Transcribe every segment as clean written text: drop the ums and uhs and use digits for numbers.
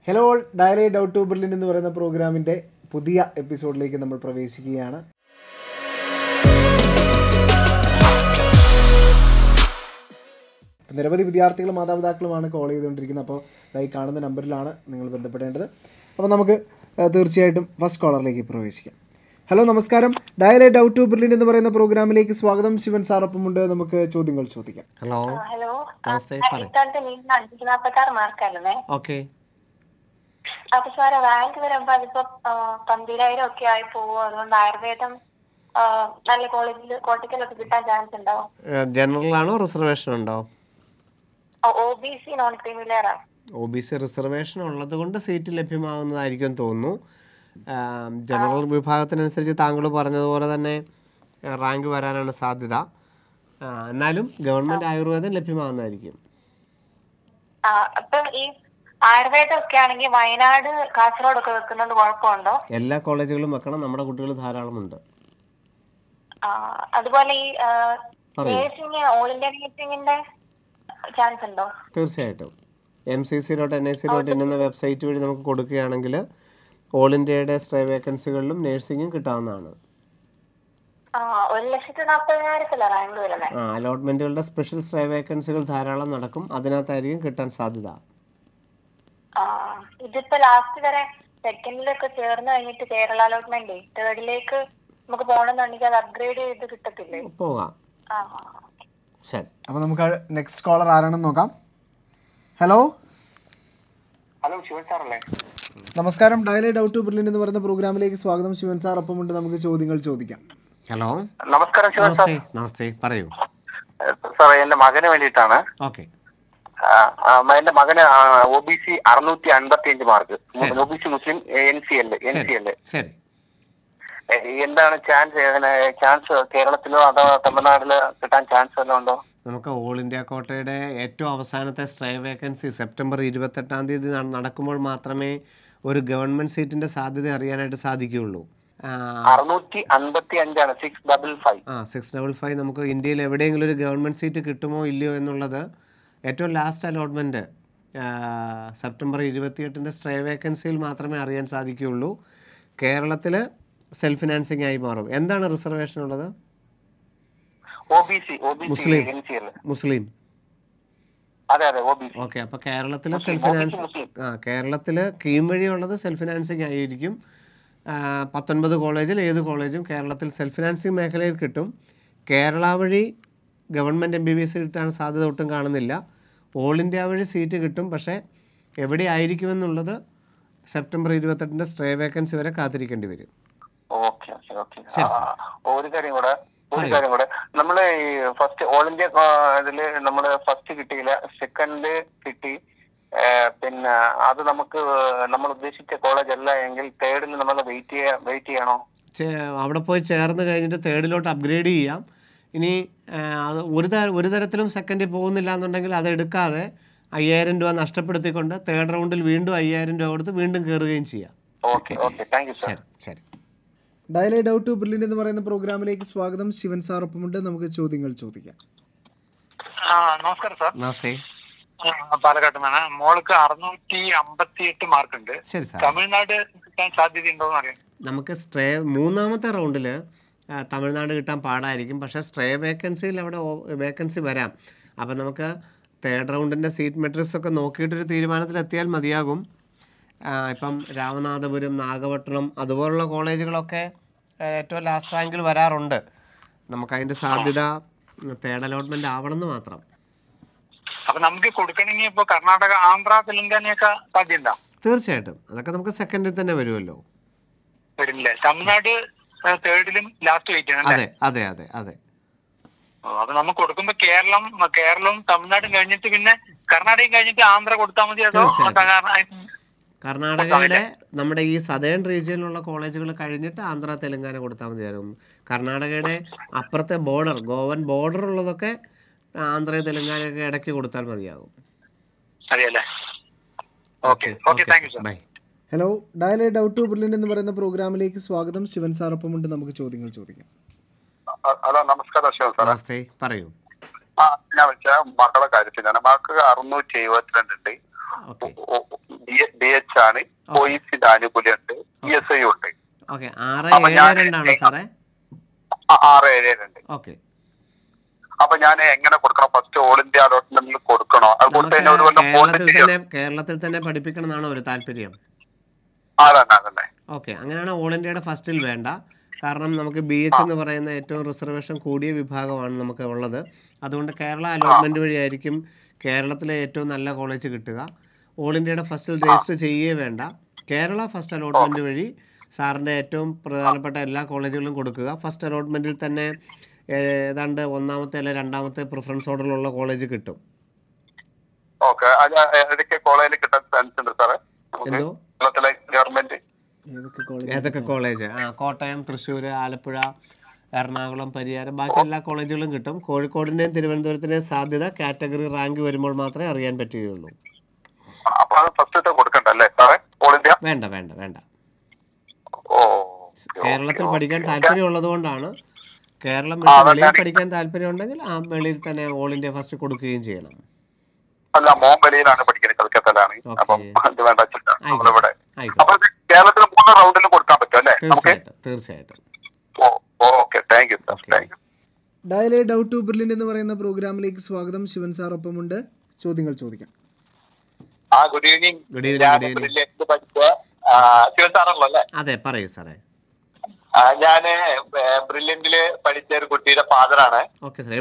Hello all, dial a doubt to Brilliant എന്ന് പറയുന്ന പ്രോഗ്രാമിൻ്റെ പുതിയ എപ്പിസോഡിലേക്ക് നമ്മൾ പ്രവേശിക്കുകയാണ്. നിരവധി വിദ്യാർത്ഥികളും മാതാപിതാക്കളുമാണ് കോൾ ചെയ്തുകൊണ്ടിരിക്കുന്നത്. അപ്പോൾ ഈ കാണുന്ന നമ്പറിലാണ് നിങ്ങൾ ബന്ധപ്പെടേണ്ടത്. അപ്പോൾ നമുക്ക് തീർച്ചയായിട്ടും ഫസ്റ്റ് കോളറിലേക്ക് പ്രവേശിക്കാം. ഹലോ, നമസ്കാരം. ഡയറി ഡൗട്ട് ടു ബെർലിൻ എന്ന് പറയുന്ന പ്രോഗ്രാമിലേക്ക് സ്വാഗതം. ശിവൻ സാറൊപ്പമുണ്ട്. നമുക്ക് ചോദ്യങ്ങൾ ചോദിക്കാം. Hello, okay. അപ്പൊ സാറ് റാങ്ക് വരുമ്പോ അതിപ്പോ 12,000 ഒക്കെ ആയി പോവോ? അതുകൊണ്ട് ആയുർവേദം നല്ല കോളേജിൽ കോട്ടയ്ക്കലൊക്കെ കിട്ടാൻ ചാൻസ് ഉണ്ടാവും? ജനറൽ ആണോ റിസർവേഷൻ ഉണ്ടോ? OBC നോൺ ക്രീമിലെയർ ആണ്. OBC റിസർവേഷൻ ഉള്ളത് കൊണ്ട് സീറ്റ് ലഭ്യമാവുന്നതായിരിക്കും തോന്നുന്നു. ജനറൽ വിഭാഗത്തിനനുസരിച്ച് താങ്കൾ പറഞ്ഞതുപോലെ തന്നെ റാങ്ക് വരാനാണ് സാധ്യത. എന്നാലും ഗവൺമെൻറ് ആയുർവേദം ലഭ്യമാവുന്നതായിരിക്കും. അപ്പൊ ഈ ആയുർവേദം ഒക്കെ ആണെങ്കിൽ വയനാട്, കാസർഗോഡൊക്കെ വെക്കുന്നത് കുഴപ്പമുണ്ടോ? എല്ലാ കോളേജുകളും വെക്കണം. നമ്മുടെ കുട്ടികൾ ധാരാളമുണ്ട്. അതുപോലെ ഈ നേഴ്സിംഗ്, ഓൾ ഇന്ത്യ നേഴ്സിംഗിന്റെ ചാൻസ് ഉണ്ടോ? തീർച്ചയായിട്ടും. MCC.nic.in എന്ന വെബ്സൈറ്റ് വഴി നമുക്ക് കൊടുക്കുകയാണെങ്കിൽ ഓൾ ഇന്ത്യയുടെ സ്ട്രേ വേക്കൻസികളിലും നേഴ്സിംഗും കിട്ടാവുന്നതാണ്. 1,40,000 റാങ്ക് വരുന്നത്. അലോട്ട്മെന്റുകളുടെ സ്പെഷ്യൽ സ്ട്രേ വേക്കൻസികൾ ധാരാളം നടക്കും. അതിനകത്തായിരിക്കും കിട്ടാൻ സാധ്യത. ഇതിപ്പോ ലാസ്റ്റ് വരെ സെക്കൻഡിലൊക്കെ ചേർന്ന് കഴിഞ്ഞിട്ട് കേരള അലോട്ട്മെന്റ് തേർഡിലേക്ക് നമുക്ക് പോകണമെന്നുണ്ടെങ്കിൽ അത് അപ്ഗ്രേഡ് ചെയ്ത് കിട്ടത്തില്ലേ? പോകാം. ശരി, അപ്പോൾ നമുക്ക് നെക്സ്റ്റ് കോളർ ആരാണെന്ന് നോക്കാം. ഹലോ, ശിവൻ സാറല്ലേ? നമസ്കാരം. ഡയറി ഡൗട്ട് ടു ബെർലിൻ എന്ന് പറയുന്ന പ്രോഗ്രാമിലേക്ക് സ്വാഗതം. ശിവൻ സാർ ഒപ്പമുണ്ട്. നമുക്ക് ചോദ്യങ്ങൾ ചോദിക്കാം. ഹലോ, നമസ്കാരം ശിവൻ സാർ. നമസ്തേ, പറയൂ സാർ. എന്റെ മകന് വേണ്ടിയിട്ടാണ്. ഓക്കെ. എന്റെ മകന് OBC 655 മാർക്ക്, OBC മുസ്ലിം, NCL. ശരി. എന്താണ് ചാൻസ് കേരളത്തിലോ അതോ തമിഴ്നാട്ടിലോ കിട്ടാൻ ചാൻസ് വല്ലതും ഉണ്ടോ? നമുക്ക് ഓൾ ഇന്ത്യ കോട്ടയുടെ ഏറ്റവും അവസാനത്തെ സ്ട്രേ വേക്കൻസി സെപ്റ്റംബർ 28 നടക്കുമ്പോൾ മാത്രമേ ഒരു ഗവൺമെന്റ് സീറ്റിന്റെ സാധ്യത അറിയാനായിട്ട് സാധിക്കുകയുള്ളൂ. 655 655. നമുക്ക് ഇന്ത്യയിൽ എവിടെയെങ്കിലും ഒരു ഗവൺമെന്റ് സീറ്റ് കിട്ടുമോ ഇല്ലയോ എന്നുള്ളത് ഏറ്റവും ലാസ്റ്റ് അലോട്ട്മെന്റ് സെപ്റ്റംബർ 28 സ്ട്രേ വേക്കൻസിയിൽ മാത്രമേ അറിയാൻ സാധിക്കുകയുള്ളൂ. കേരളത്തിൽ സെൽഫ് ഫിനാൻസിങ് ആയി മാറും. എന്താണ് റിസർവേഷൻ ഉള്ളത്? മുസ്ലിം. ഓക്കെ. അപ്പോൾ കേരളത്തിലെ സെൽഫ് ഫിനാൻസിങ് കേരളത്തിൽ കീം വഴിയുള്ളത് സെൽഫ് ഫിനാൻസിങ് ആയിരിക്കും. 19 കോളേജിൽ ഏത് കോളേജും കേരളത്തിൽ സെൽഫ് ഫിനാൻസിങ് മേഖലയിൽ കിട്ടും. കേരള വഴി ഗവൺമെൻറ് MBBS കിട്ടാൻ സാധ്യത ഒട്ടും കാണുന്നില്ല. ഓൾ ഇന്ത്യ വഴി സീറ്റ് കിട്ടും. പക്ഷേ എവിടെ ആയിരിക്കുമെന്നുള്ളത് സെപ്റ്റംബർ 28 സ്ട്രേ വേക്കൻസി വരെ കാത്തിരിക്കേണ്ടി വരും. ഒരു കാര്യം കൂടെ, നമ്മള് ഈ ഫസ്റ്റ് ഓൾ ഇന്ത്യ ഇതില് നമ്മള് ഫസ്റ്റ് കിട്ടിയില്ല, സെക്കൻഡ് കിട്ടി. പിന്നെ അത് നമുക്ക് നമ്മൾ ഉദ്ദേശിച്ച കോളേജ് അല്ല എങ്കിൽ തേർഡിൽ നമ്മൾ വെയിറ്റ് ചെയ്യണോ? അവിടെ പോയി ചേർന്ന് കഴിഞ്ഞിട്ട് തേർഡിലോട്ട് അപ്ഗ്രേഡ് ചെയ്യാം. ഇനി അത് ഒരു തരത്തിലും സെക്കൻഡിൽ പോകുന്നില്ല എന്നുണ്ടെങ്കിൽ അതെടുക്കാതെ 5,000 രൂപ നഷ്ടപ്പെടുത്തിക്കൊണ്ട് തേർഡ് റൗണ്ടിൽ വീണ്ടും 5,000 രൂപ കൊടുത്ത് വീണ്ടും കയറുകയും ചെയ്യാം. ശരി. ഡയറി ഡൗട്ട് ടു ബെർലിൻ എന്ന് പറയുന്ന പ്രോഗ്രാമിലേക്ക് സ്വാഗതം. ശിവൻ സാർ ഒപ്പമുണ്ട്. നമുക്ക് ചോദ്യങ്ങൾ ചോദിക്കാം. നമസ്കാരം സാർ. നമസ്തേ. പാലക്കാട്ട് നിന്നാണ്. മോൾക്ക് 658 മാർക്കുണ്ട്. തമിഴ്നാട് കിട്ടാൻ സാധ്യതയുണ്ടോ എന്ന് അറിയാം. നമുക്ക് സ്ട്രേ മൂന്നാമത്തെ റൗണ്ടിൽ തമിഴ്നാട് കിട്ടാൻ പാടായിരിക്കും. പക്ഷേ സ്ട്രേ വേക്കൻസിയിൽ അവിടെ വേക്കൻസി വരാം. അപ്പം നമുക്ക് തേർഡ് റൗണ്ടിൻ്റെ സീറ്റ് മെട്രിക്സ് ഒക്കെ നോക്കിയിട്ടൊരു തീരുമാനത്തിലെത്തിയാൽ മതിയാകും. ഇപ്പം രാമനാഥപുരം, നാഗപട്ടണം അതുപോലുള്ള കോളേജുകളൊക്കെ ഏറ്റവും ലാസ്റ്റ് റാങ്കിൽ വരാറുണ്ട്. നമുക്കതിൻ്റെ സാധ്യത തേർഡ് അലോട്ട്മെന്റ് ആവണമെന്ന് മാത്രം. അപ്പം നമുക്ക് കൊടുക്കണമെങ്കിൽ ഇപ്പോൾ കർണാടക, ആന്ധ്ര, തെലങ്കാനയൊക്കെ സാധ്യത? തീർച്ചയായിട്ടും. അതൊക്കെ നമുക്ക് സെക്കൻഡിൽ തന്നെ വരുമല്ലോ. വരില്ലേ? തമിഴ്നാട് തേർഡിലും ലാസ്റ്റ് വെയിറ്റ് ആണ്. അതെ. അപ്പൊ നമുക്ക് കൊടുക്കുമ്പോ കേരളവും തമിഴ്നാടും കഴിഞ്ഞിട്ട് പിന്നെ കർണാടകയും കഴിഞ്ഞിട്ട് ആന്ധ്ര കൊടുത്താൽ മതി? അതോ കർണാടകയുടെ നമ്മുടെ ഈ സദേൺ റീജിയനിലുള്ള കോളേജുകൾ കഴിഞ്ഞിട്ട് ആന്ധ്ര, തെലങ്കാന കൊടുത്താൽ മതിയാകും. കർണാടകയുടെ അപ്പുറത്തെ ബോർഡർ, ഗോവൻ ബോർഡർ ഉള്ളതൊക്കെ ആന്ധ്ര, തെലങ്കാനയൊക്കെ ഇടയ്ക്ക് കൊടുത്താൽ മതിയാകും. Bye. Hello, dial a doubt to Brilliant എന്ന് പറയുന്ന പ്രോഗ്രാമിലേക്ക് സ്വാഗതം. ശിവൻ സാർ ഒപ്പമുണ്ട്. നമുക്ക് ചോദ്യങ്ങൾ ചോദിക്കാം. ഹലോ, നമസ്കാരം ശിവൻ സാർ. പറയൂ. ഞാൻ വെച്ച മക്കളുടെ കാര്യത്തിലാണ്. മക്കൾക്ക് 672 ഉണ്ട്. DH ആണ്, OECയുടെ ആനുകൂല്യമുണ്ട്, ESI ഉണ്ട്. ഓക്കെ, 672 സാറേ? 672. ഓക്കെ. അപ്പൊ ഞാൻ എങ്ങനെ കൊടുക്കണം? ഫസ്റ്റ് ഓൾ ഇന്ത്യ അലോട്ട്മെന്റിൽ കൊടുക്കണോ? അത് കൊടുത്തു കഴിഞ്ഞാൽ ഒരു കൊല്ലം കേരളത്തിൽ തന്നെ പഠിപ്പിക്കണം എന്നാണോ ഒരു താല്പര്യം? അതന്നെ. ഓക്കെ, അങ്ങനെയാണ് ഓൾ ഇന്ത്യയുടെ ഫസ്റ്റിൽ വേണ്ട. കാരണം നമുക്ക് BH എന്ന് പറയുന്ന ഏറ്റവും റിസർവേഷൻ കൂടിയ വിഭാഗമാണ് നമുക്ക് ഉള്ളത്. അതുകൊണ്ട് കേരള അലോട്ട്മെന്റ് വഴിയായിരിക്കും കേരളത്തിലെ ഏറ്റവും നല്ല കോളേജ് കിട്ടുക. ഓൾ ഇന്ത്യയുടെ ഫസ്റ്റിൽ രജിസ്റ്റർ ചെയ്യേ വേണ്ട. കേരള ഫസ്റ്റ് അലോട്ട്മെന്റ് വഴി സാറിൻ്റെ ഏറ്റവും പ്രധാനപ്പെട്ട എല്ലാ കോളേജുകളും കൊടുക്കുക. ഫസ്റ്റ് അലോട്ട്മെന്റിൽ തന്നെ ഏതാണ്ട് 1ാമത്തെ അല്ലെ 2ാമത്തെ പ്രിഫറൻസ് ഓർഡറിലുള്ള കോളേജ് കിട്ടും. എന്തോ ഗവൺമെന്റ് ഏതൊക്കെ കോളേജ്? കോട്ടയം, തൃശ്ശൂർ, ആലപ്പുഴ, എറണാകുളം, പരിയാരം, ബാക്കി എല്ലാ കോളേജുകളും കിട്ടും. കോഴിക്കോടിൻ്റെയും തിരുവനന്തപുരത്തിൻ്റെയും സാധ്യത കാറ്റഗറി റാങ്ക് വരുമ്പോൾ മാത്രമേ അറിയാൻ പറ്റുകയുള്ളൂ. വേണ്ട വേണ്ട വേണ്ട. കേരളത്തിൽ പഠിക്കാൻ താല്പര്യമുള്ളത് കൊണ്ടാണ്. കേരളം വിട്ട് വെളിയിൽ പഠിക്കാൻ താല്പര്യം ഉണ്ടെങ്കിൽ ആ വെളിയിൽ തന്നെ ഓൾ ഇന്ത്യ ഫസ്റ്റ് കൊടുക്കുകയും ചെയ്യണം. അല്ല, മോൻ വെളിയിലാണ് പഠിക്കുന്നത്, കൽക്കത്തയിലാണ്. കേരളത്തിൽ 3 റൗണ്ടിൽ കൊടുക്കാൻ പറ്റും അല്ലേ? തീർച്ചയായിട്ടും. Dial a doubt to Brilliant എന്ന് പറയുന്ന പ്രോഗ്രാമിലേക്ക് സ്വാഗതം. ശിവൻ സാർ ഒപ്പമുണ്ട്. ചോദ്യങ്ങൾ ചോദിക്കാം. Good evening. ശിവൻ സാറല്ലോ അല്ലേ? അതെ, പറയൂ സാറേ. ഞാന് ബ്രില്യന്റില് പഠിച്ച ഒരു കുട്ടിയുടെ ഫാദറാണ്. ഓക്കെ സാർ,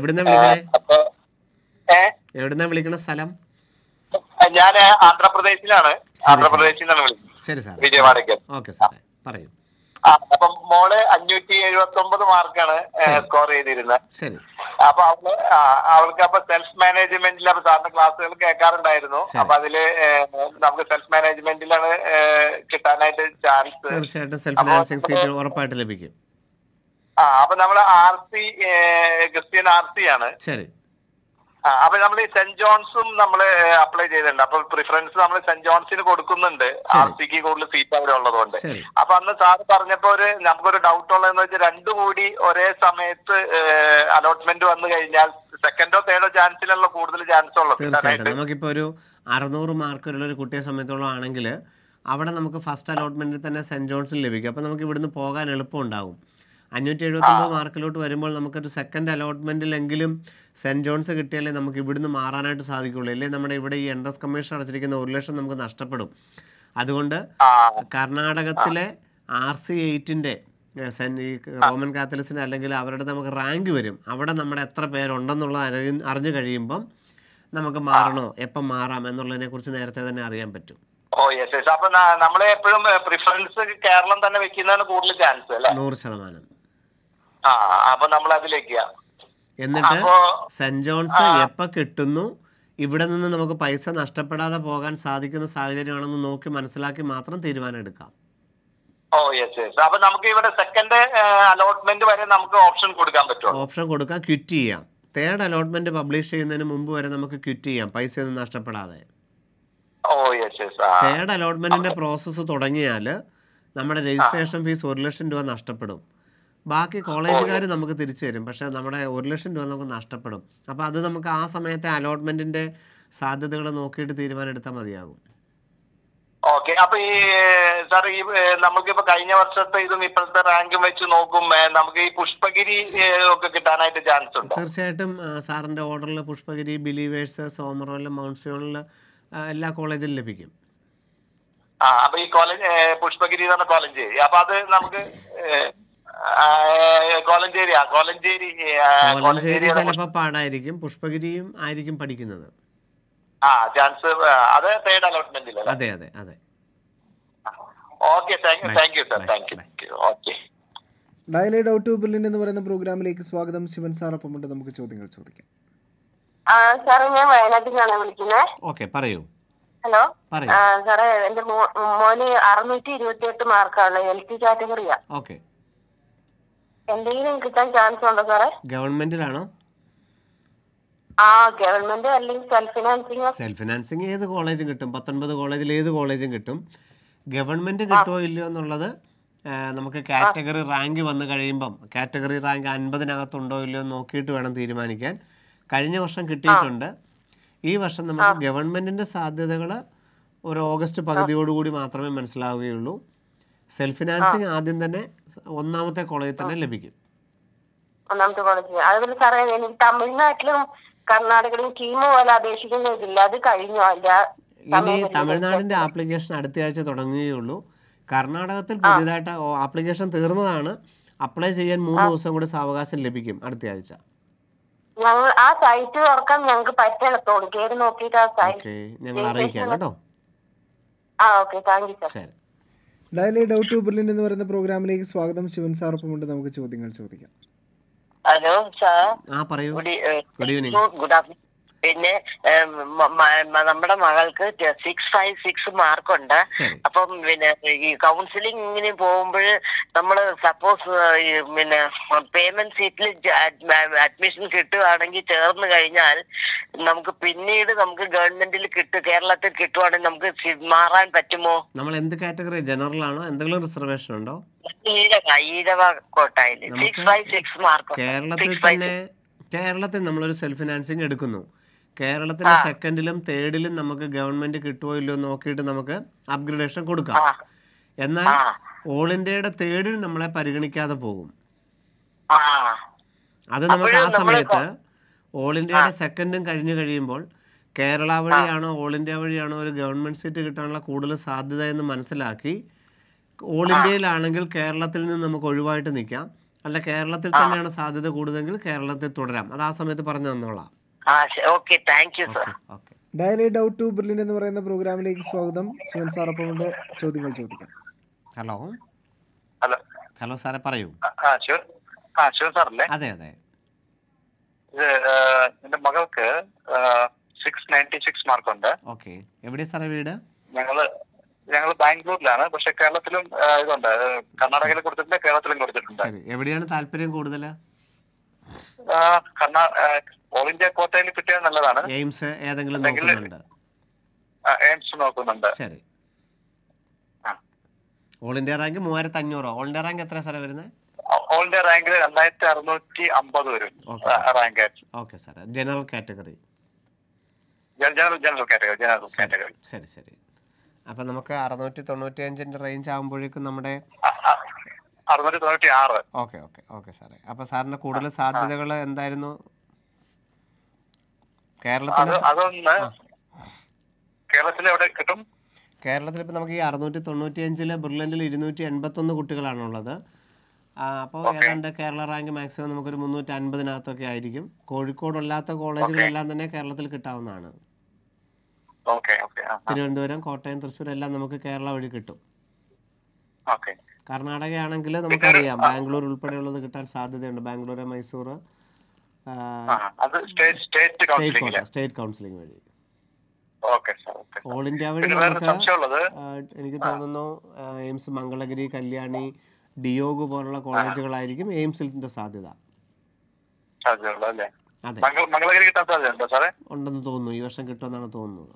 എവിടുന്നാ വിളിക്കണ സ്ഥലം? ഞാന് ആന്ധ്രാപ്രദേശിലാണ്. ആന്ധ്രാപ്രദേശിൽ നിന്നാണ് വിളിക്കുന്നത്. ശരി സാർ, വിജയവാഡയ്ക്ക്. ഓക്കെ സാറേ, പറയൂ. അപ്പം മോള് 579 മാർക്കാണ് സ്കോർ ചെയ്തിരുന്നത്. ശരി. അപ്പൊ അവൾക്ക് അപ്പൊ സെൽഫ് മാനേജ്മെന്റിൽ അപ്പൊ സാറിന്റെ ക്ലാസ്സുകൾ കേൾക്കാറുണ്ടായിരുന്നു. അപ്പൊ അതില് നമുക്ക് സെൽഫ് മാനേജ്മെന്റിലാണ് കിട്ടാനായിട്ട് ചാൻസ്. തീർച്ചയായിട്ടും സെൽഫ് ഫിനാൻസിംഗ് സീറ്റ് ഉറപ്പായിട്ട് ലഭിക്കും. അപ്പൊ നമ്മള് ക്രിസ്ത്യൻ RC ആണ്. ശരി. അപ്പൊ നമ്മൾ ഈ സെന്റ് ജോൺസും നമ്മള് അപ്ലൈ ചെയ്തിട്ടുണ്ട്. അപ്പൊ പ്രിഫറൻസ് നമ്മൾ സെന്റ് ജോൺസിന് കൊടുക്കുന്നുണ്ട്. RCക്ക് കൂടുതൽ സീറ്റ് അവിടെ ഉള്ളതുകൊണ്ട്. അപ്പൊ അന്ന് സാറ് പറഞ്ഞപ്പോ നമുക്കൊരു ഡൗട്ട് ഉള്ളതെന്ന് വെച്ചാൽ 2 കൂടി ഒരേ സമയത്ത് അലോട്ട്മെന്റ് വന്നു കഴിഞ്ഞാൽ സെക്കൻഡോ തേർഡോ ചാൻസിലുള്ള കൂടുതൽ ചാൻസ് ഉള്ളത്. തീർച്ചയായിട്ടും നമുക്കിപ്പോ ഒരു 600 മാർക്കുള്ള ഒരു കുട്ടിയെ സംബന്ധിച്ചോളം ആണെങ്കിൽ അവിടെ നമുക്ക് ഫസ്റ്റ് അലോട്ട്മെന്റിൽ തന്നെ സെന്റ് ജോൺസിൽ ലഭിക്കും. അപ്പൊ നമുക്ക് ഇവിടുന്ന് പോകാൻ എളുപ്പം ഉണ്ടാവും. 579 മാർക്കിലോട്ട് വരുമ്പോൾ നമുക്കൊരു സെക്കൻഡ് അലോട്ട്മെന്റിലെങ്കിലും സെന്റ് ജോൺസ് കിട്ടിയാലേ നമുക്ക് ഇവിടുന്ന് മാറാനായിട്ട് സാധിക്കുള്ളൂ. അല്ലേ നമ്മുടെ ഇവിടെ ഈ എൻട്രൻസ് കമ്മീഷൻ അടച്ചിരിക്കുന്ന 1 ലക്ഷം നമുക്ക് നഷ്ടപ്പെടും. അതുകൊണ്ട് കർണാടകത്തിലെ RC8ന്റെ ഈ റോമൻ കാത്തലിക്സിന്റെ അല്ലെങ്കിൽ അവരുടെ നമുക്ക് റാങ്ക് വരും. അവിടെ നമ്മുടെ എത്ര പേരുണ്ടെന്നുള്ളത് അറിഞ്ഞു കഴിയുമ്പം നമുക്ക് മാറണോ എപ്പം മാറാം എന്നുള്ളതിനെ കുറിച്ച് നേരത്തെ തന്നെ അറിയാൻ പറ്റും. അപ്പൊ നമ്മളെ എപ്പോഴും പ്രിഫറൻസ് കേരളം തന്നെ വെക്കുന്നതാണ് കൂടുതൽ ചാൻസ് അല്ലേ? 100%. അപ്പൊ നമ്മൾ അതിലേക്ക് എന്നിട്ട് സെന്റ് ജോൺസ് എപ്പോ കിട്ടുന്നു, ഇവിടെ നിന്ന് നമുക്ക് പൈസ നഷ്ടപ്പെടാതെ പോകാൻ സാധിക്കുന്ന സാഹചര്യമാണെന്ന് നോക്കി മനസ്സിലാക്കി മാത്രം തീരുമാനം എടുക്കാം. അപ്പൊ നമുക്ക് ഇവിടെ സെക്കൻഡ് അലോട്ട്മെന്റ് വരെ നമുക്ക് ഓപ്ഷൻ കൊടുക്കാൻ പറ്റും. ഓപ്ഷൻ കൊടുക്കാം, ക്വിറ്റ് ചെയ്യാം. തേർഡ് അലോട്ട്മെന്റ് പബ്ലിഷ് ചെയ്യുന്നതിന് മുമ്പ് വരെ നമുക്ക് ക്വിറ്റ് ചെയ്യാം, പൈസ ഒന്നും നഷ്ടപ്പെടാതെ. തേർഡ് അലോട്ട്മെന്റിന്റെ പ്രോസസ്സ് തുടങ്ങിയാൽ നമ്മുടെ രജിസ്ട്രേഷൻ ഫീസ് 1 ലക്ഷം രൂപ നഷ്ടപ്പെടും. ബാക്കി കോളേജുകാർ നമുക്ക് തിരിച്ചു തരും, പക്ഷെ നമ്മുടെ 1 ലക്ഷം രൂപ നമുക്ക് നഷ്ടപ്പെടും. അപ്പോൾ അത് നമുക്ക് ആ സമയത്തെ അലോട്ട്മെന്റിന്റെ സാധ്യതകൾ നോക്കിയിട്ട് തീരുമാനം എടുത്താൽ മതിയാകും. ഓക്കെ. അപ്പൊ ഈ സാർ ഈ നമുക്കിപ്പോ കഴിഞ്ഞ വർഷത്തെ ഇതും ഇപ്പോഴത്തെ റാങ്കും വെച്ച് നോക്കുമ്പോ നമുക്ക് ഈ പുഷ്പഗിരി ഒക്കെ കിട്ടാനായിട്ട് ചാൻസ് ഉണ്ട്? തീർച്ചയായിട്ടും സാറിന്റെ ഓർഡറിൽ പുഷ്പഗിരി, ബിലീവേഴ്സ്, സോമർവെല്ലം, മൗണ്ട് സിയോണിൽ എല്ലാ കോളേജിലും ലഭിക്കും. അപ്പൊ ഈ കോളേജ് പുഷ്പഗിരി എന്ന് പറഞ്ഞ കോളേജ്, അപ്പൊ അത് നമുക്ക് കോലഞ്ചേരി ചിലപ്പോ പാടായിരിക്കും, പുഷ്പഗിരിയും ആയിരിക്കും പഠിക്കുന്നത്. ചാൻസ് അത് തേർഡ് അലോട്ട്മെന്റിൽ. അതെ അതെ അതെ. Okay, thank you sir, thank you. Okay. Dial a doubt to Brilliant എന്ന് പറയുന്ന പ്രോഗ്രാമിലേക്ക് സ്വാഗതം. ശിവൻ സാർ ഒപ്പമുണ്ട്. നമുക്ക് ചോദ്യങ്ങൾ ചോദിക്കാം. സാറേ, ഞാൻ വയനാട്ടിൽ നിന്നാണ് വിളിക്കുന്നത്. ഓക്കെ, പറയൂ. ഹലോ സാറേ, എന്റെ മോന് 628 മാർക്കാണ്, LT കാറ്റഗറിയാ. ഓക്കെ. എന്തെങ്കിലും കിട്ടാൻ ചാൻസ് ഉണ്ടോ സാറേ? ഗവൺമെന്റിലാണോ? ഗവൺമെന്റ് അല്ലെങ്കിൽ സെൽഫ് ഫിനാൻസിങ്? സെൽഫ് ഫിനാൻസിങ് ഏത് കോളേജും കിട്ടും, 19 കോളേജിൽ ഏത് കോളേജും കിട്ടും. ഗവൺമെന്റ് കിട്ടുമോ ഇല്ലയോ എന്നുള്ളത് നമുക്ക് കാറ്റഗറി റാങ്ക് വന്നു കഴിയുമ്പം, കാറ്റഗറി റാങ്ക് 50-നകത്തുണ്ടോ ഇല്ലയോ നോക്കിയിട്ട് വേണം തീരുമാനിക്കാൻ. കഴിഞ്ഞ വർഷം കിട്ടിയിട്ടുണ്ട്. ഈ വർഷം നമുക്ക് ഗവൺമെന്റിന്റെ സാധ്യതകൾ ഒരു ഓഗസ്റ്റ് പകുതിയോടുകൂടി മാത്രമേ മനസ്സിലാവുകയുള്ളൂ. സെൽഫ് ഫിനാൻസിങ് ആദ്യം തന്നെ ഒന്നാമത്തെ കോളേജിൽ തന്നെ ലഭിക്കും. ഒന്നാമത്തെ കോളേജ്. അതുപോലെ സാറേ എനിക്ക് തമിഴ്നാട്ടിലും കർണാടകയിലും കീമോ പോലെ അപേക്ഷിക്കുന്നില്ല, അത് കഴിഞ്ഞു? ഇനി തമിഴ്നാടിൻ്റെ ആപ്ലിക്കേഷൻ അടുത്ത ആഴ്ച തുടങ്ങുകയുള്ളൂ. കർണാടകത്തിൽ പുതിയതായിട്ട് ആപ്ലിക്കേഷൻ തീർന്നതാണ്. അപ്ലൈ ചെയ്യാൻ 3 ദിവസം കൂടി സാവകാശം ലഭിക്കും അടുത്ത ആഴ്ച. ഞങ്ങൾ ആ സൈറ്റ് തുറക്കാൻ ഞങ്ങൾക്ക് പറ്റണത്തോളൂ, കയറി നോക്കിയിട്ട് ആ സൈറ്റ് ഞങ്ങൾ അറിയിക്കാം കേട്ടോ. Okay, thank you sir. ശരി. ഡയലി ഡൗട്ട് ടു ബ്രില്യൻ്റ് എന്ന് പറയുന്ന പ്രോഗ്രാമിലേക്ക് സ്വാഗതം. ശിവൻ സാറൊപ്പമുണ്ട്, നമുക്ക് ചോദ്യങ്ങൾ ചോദിക്കാം. Hello sir. പറയൂ. Good evening. Good afternoon. പിന്നെ നമ്മുടെ മകൾക്ക് 656 മാർക്കുണ്ട്. അപ്പം പിന്നെ ഈ കൗൺസിലിംഗിന് പോകുമ്പോൾ നമ്മൾ സപ്പോസ് പിന്നെ പേയ്മെന്റ് സീറ്റിൽ അഡ്മിഷൻ കിട്ടുകയാണെങ്കിൽ ചേർന്ന് കഴിഞ്ഞാൽ നമുക്ക് പിന്നീട് നമുക്ക് ഗവൺമെന്റിൽ കേരളത്തിൽ കിട്ടുവാണെങ്കിൽ നമുക്ക് മാറാൻ പറ്റുമോ? നമ്മൾ എന്ത് കാറ്റഗറി? ജനറൽ ആണോ? എന്തെങ്കിലും റിസർവേഷൻ ഉണ്ടോ? ഈഴവ കോട്ടായിൽ 656 മാർക്ക്. കേരളത്തിൽ നമ്മളൊരു സെൽഫ് ഫിനാൻസിങ് എടുക്കുന്നു. കേരളത്തിന്റെ സെക്കൻഡിലും തേർഡിലും നമുക്ക് ഗവൺമെന്റ് കിട്ടുമോ ഇല്ലയോ നോക്കിയിട്ട് നമുക്ക് അപ്ഗ്രഡേഷൻ കൊടുക്കാം. എന്നാൽ ഓൾ ഇന്ത്യയുടെ തേർഡിൽ നമ്മളെ പരിഗണിക്കാതെ പോകും. അത് നമുക്ക് ആ സമയത്ത് ഓൾ ഇന്ത്യയുടെ സെക്കൻഡും കഴിഞ്ഞു കഴിയുമ്പോൾ കേരള വഴിയാണോ ഓൾ ഇന്ത്യ വഴിയാണോ ഒരു ഗവൺമെന്റ് സീറ്റ് കിട്ടാനുള്ള കൂടുതൽ സാധ്യത എന്ന് മനസ്സിലാക്കി ഓൾ ഇന്ത്യയിലാണെങ്കിൽ കേരളത്തിൽ നിന്ന് നമുക്ക് ഒഴിവായിട്ട് നിൽക്കാം. അല്ല, കേരളത്തിൽ തന്നെയാണ് സാധ്യത കൂടുതലെങ്കിൽ കേരളത്തിൽ തുടരാം. അത് ആ സമയത്ത് പറഞ്ഞു തന്നോളാം. ഡയലി ഡൗട്ട് ടു ബ്രില്യൻ്റ് എന്ന് പറയുന്ന പ്രോഗ്രാമിലേക്ക് സ്വാഗതം. ശിവൻ സാറൊപ്പമുണ്ട്, ചോദ്യങ്ങൾ ചോദിക്കാം. ഹലോ. ഹലോ. ഹലോ സാറേ, പറയൂ. ശിവൻ സാറല്ലേ? അതെ അതെ. ഇത് എന്റെ മകൾക്ക് 696 മാർക്കുണ്ട്. ഓക്കെ. എവിടെ സാറേ വീട്? ഞങ്ങൾ ബാംഗ്ലൂരിലാണ്. പക്ഷെ കേരളത്തിലും ഇതുണ്ട്. കർണാടകയിൽ കൊടുത്തിട്ടുണ്ട്, കേരളത്തിലും കൊടുത്തിട്ടുണ്ട്. എവിടെയാണ് താല്പര്യം കൂടുതൽ? ഓൾ ഇന്ത്യ കോട്ടയിൽ കിട്ടിയാൽ നല്ലതാണ്. എയിംസ് ഏതെങ്കിലും നോക്കുന്നുണ്ട്? എയിംസ് നോക്കുന്നുണ്ട്. ശരി. All India rank 3500. All India rank എത്ര സാറേ വരുന്നത്? ഓൾ ഇന്ത്യ റാങ്കിൽ 2650 വരും റാങ്ക്. ഓക്കെ സാറേ. General category? General category. ശരി ശരി. അപ്പം നമുക്ക് 695 റേഞ്ച് ആകുമ്പോഴേക്കും നമ്മുടെ 696. ഓക്കെ ഓക്കെ ഓക്കെ സാറേ. അപ്പം സാറിന് കൂടുതൽ സാധ്യതകൾ എന്തായിരുന്നു? കേരളത്തിൽ എവിടെ കിട്ടും? കേരളത്തിൽ ഇപ്പം നമുക്ക് ഈ 695 ബ്രില്യൻറ്റിൽ 281 കുട്ടികളാണുള്ളത്. അപ്പോൾ ഏതാണ്ട് കേരള റാങ്ക് മാക്സിമം നമുക്കൊരു 350-നകത്തൊക്കെ ആയിരിക്കും. കോഴിക്കോടല്ലാത്ത കോളേജുകളെല്ലാം തന്നെ കേരളത്തിൽ കിട്ടാവുന്നതാണ്. തിരുവനന്തപുരം, കോട്ടയം, തൃശ്ശൂർ എല്ലാം നമുക്ക് കേരള വഴി കിട്ടും. കർണാടക ആണെങ്കിൽ നമുക്കറിയാം ബാംഗ്ലൂർ ഉൾപ്പെടെയുള്ളത് കിട്ടാൻ സാധ്യതയുണ്ട്. ബാംഗ്ലൂർ, മൈസൂർ, സ്റ്റേറ്റ് കൗൺസിലിംഗ് വഴി. ഓൾ ഇന്ത്യ വഴി നമുക്ക് എനിക്ക് തോന്നുന്നു എയിംസ്, മംഗളഗിരി, കല്യാണി, ഡിയോഗു പോലുള്ള കോളേജുകളായിരിക്കും എയിംസിന്റെ സാധ്യത. അതെ, ഉണ്ടെന്ന് തോന്നുന്നു. ഈ വർഷം കിട്ടുമെന്നാണ് തോന്നുന്നത്.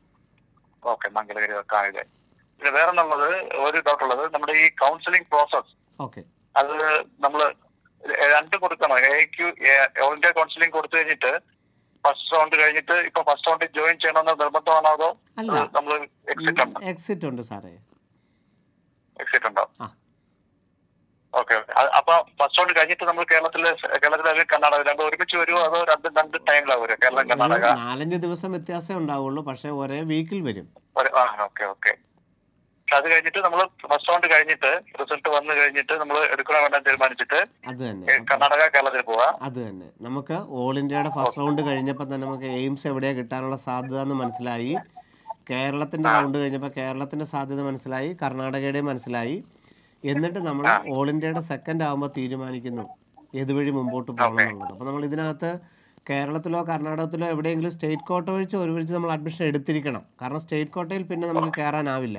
പിന്നെ വേറെ ഒരു ഡൗട്ട് ഉള്ളത്, നമ്മുടെ ഈ കൗൺസിലിംഗ് പ്രോസസ് അത് നമ്മള് 2 കൊടുക്കണം. ഓൾ ഇന്ത്യ കൗൺസിലിംഗ് കൊടുത്തു കഴിഞ്ഞിട്ട് ഫസ്റ്റ് റൗണ്ട് കഴിഞ്ഞിട്ട് ഇപ്പൊ ഫസ്റ്റ് റൗണ്ടിൽ ജോയിൻ ചെയ്യണമെന്ന് നിർബന്ധമാണോ അതോ നമ്മൾ എക്സിറ്റ് ഉണ്ട് സാറേ? എക്സിറ്റ് ഉണ്ടോ? ഓക്കെ. അപ്പൊ ഫസ്റ്റ് റൗണ്ട് കഴിഞ്ഞിട്ട് നമ്മൾ കേരളത്തിലെ കർണാടക രണ്ടും ഒരുമിച്ച് വരുമോ അതോ രണ്ട് ടൈമിലാവും വരും? കേരളം കർണാടക 4-5 ദിവസം വ്യത്യാസമേ ഉണ്ടാവുള്ളൂ, പക്ഷെ ഒരേ വീക്കിൽ വരും. ഓക്കെ. അത് കഴിഞ്ഞിട്ട് നമ്മൾ ഫസ്റ്റ് റൗണ്ട് കഴിഞ്ഞിട്ട് റിസൾട്ട് വന്നു കഴിഞ്ഞിട്ട് നമ്മൾ എടുക്കണോ വേണ്ട തീരുമാനിച്ചിട്ട് അത് തന്നെ കർണാടക കേരളത്തിൽ പോവാം. അത് തന്നെ. നമുക്ക് ഓൾ ഇന്ത്യയുടെ ഫസ്റ്റ് റൗണ്ട് കഴിഞ്ഞപ്പോൾ തന്നെ നമുക്ക് എയിംസ് എവിടെയാണ് കിട്ടാനുള്ള സാധ്യത എന്ന് മനസ്സിലായി. കേരളത്തിന്റെ റൗണ്ട് കഴിഞ്ഞപ്പോൾ കേരളത്തിന്റെ സാധ്യത മനസ്സിലായി, കർണാടകയുടെയും മനസ്സിലായി. എന്നിട്ട് നമ്മൾ ഓൾ ഇന്ത്യയുടെ സെക്കൻഡ് ആകുമ്പോൾ തീരുമാനിക്കുന്നു ഏതുവഴി മുമ്പോട്ട് പോകണം എന്നുള്ളത്. അപ്പോൾ നമ്മൾ ഇതിനകത്ത് കേരളത്തിലോ കർണാടകത്തിലോ എവിടെയെങ്കിലും സ്റ്റേറ്റ് കോട്ട ഒഴിച്ച് നമ്മൾ അഡ്മിഷൻ എടുത്തിരിക്കണം. കാരണം സ്റ്റേറ്റ് കോട്ടയിൽ പിന്നെ നമുക്ക് കയറാനാവില്ല.